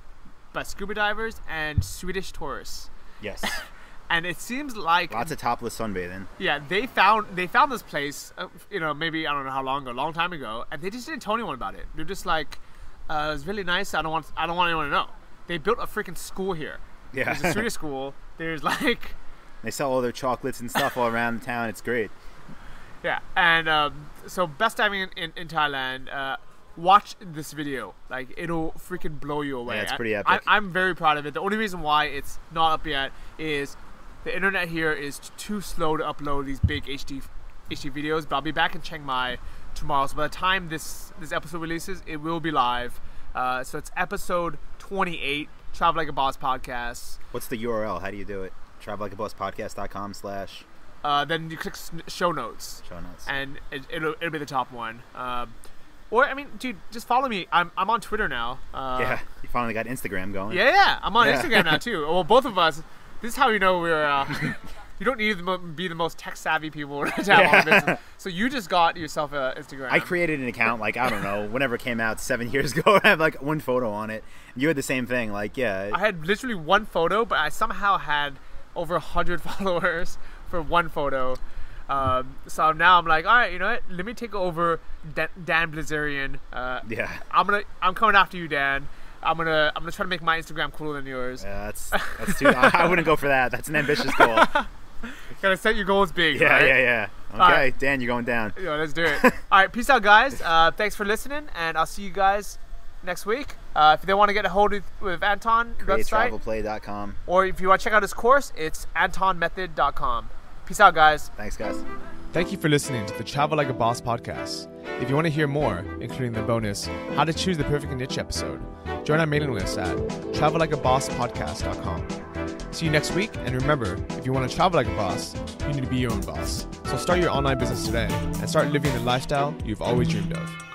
scuba divers and Swedish tourists. Yes. And it seems like lots of topless sunbathing. Yeah, they found this place, maybe I don't know how long ago, a long time ago, and they just didn't tell anyone about it. They're just like, it's really nice. I don't want anyone to know. They built a freaking school here. Yeah. There's a Swedish school. There's like, they sell all their chocolates and stuff all around the town. It's great. Yeah, and so best diving in Thailand. Watch this video. Like, it'll freaking blow you away. Yeah, it's pretty epic. I'm very proud of it. The only reason why it's not up yet is the internet here is too slow to upload these big HD videos. But I'll be back in Chiang Mai tomorrow. So by the time this episode releases, it will be live. So it's episode 28, Travel Like a Boss podcast. What's the URL? How do you do it? TravelLikeABossPodcast.com/ then you click show notes. Show notes. And it'll be the top one. Or, I mean, dude, just follow me. I'm on Twitter now. Yeah, you finally got Instagram going. Yeah, I'm on Instagram now, too. Well, both of us. This is how you know we're... you don't need to be the most tech-savvy people to have on business. So you just got yourself an Instagram. I created an account, like, I don't know, whenever it came out 7 years ago. I have, like, one photo on it. You had the same thing, like, yeah. I had literally one photo, but I somehow had over 100 followers for one photo. So now I'm like, all right, you know what? Let me take over Dan Blazarian. Yeah. I'm coming after you, Dan. I'm gonna try to make my Instagram cooler than yours. Yeah, that's too. I wouldn't go for that. That's an ambitious goal. Gotta set your goals big. Yeah, right? yeah. Okay, right. Dan, you're going down. Yeah, let's do it. All right, peace out, guys. Thanks for listening, and I'll see you guys next week. If they want to get a hold with Anton, CreateTravelPlay.com. Or if you want to check out his course, it's AntonMethod.com. Peace out, guys. Thanks, guys. Thank you for listening to the Travel Like a Boss podcast. If you want to hear more, including the bonus How to Choose the Perfect Niche episode, join our mailing list at travellikeabosspodcast.com. See you next week, and remember, if you want to travel like a boss, you need to be your own boss. So start your online business today and start living the lifestyle you've always dreamed of.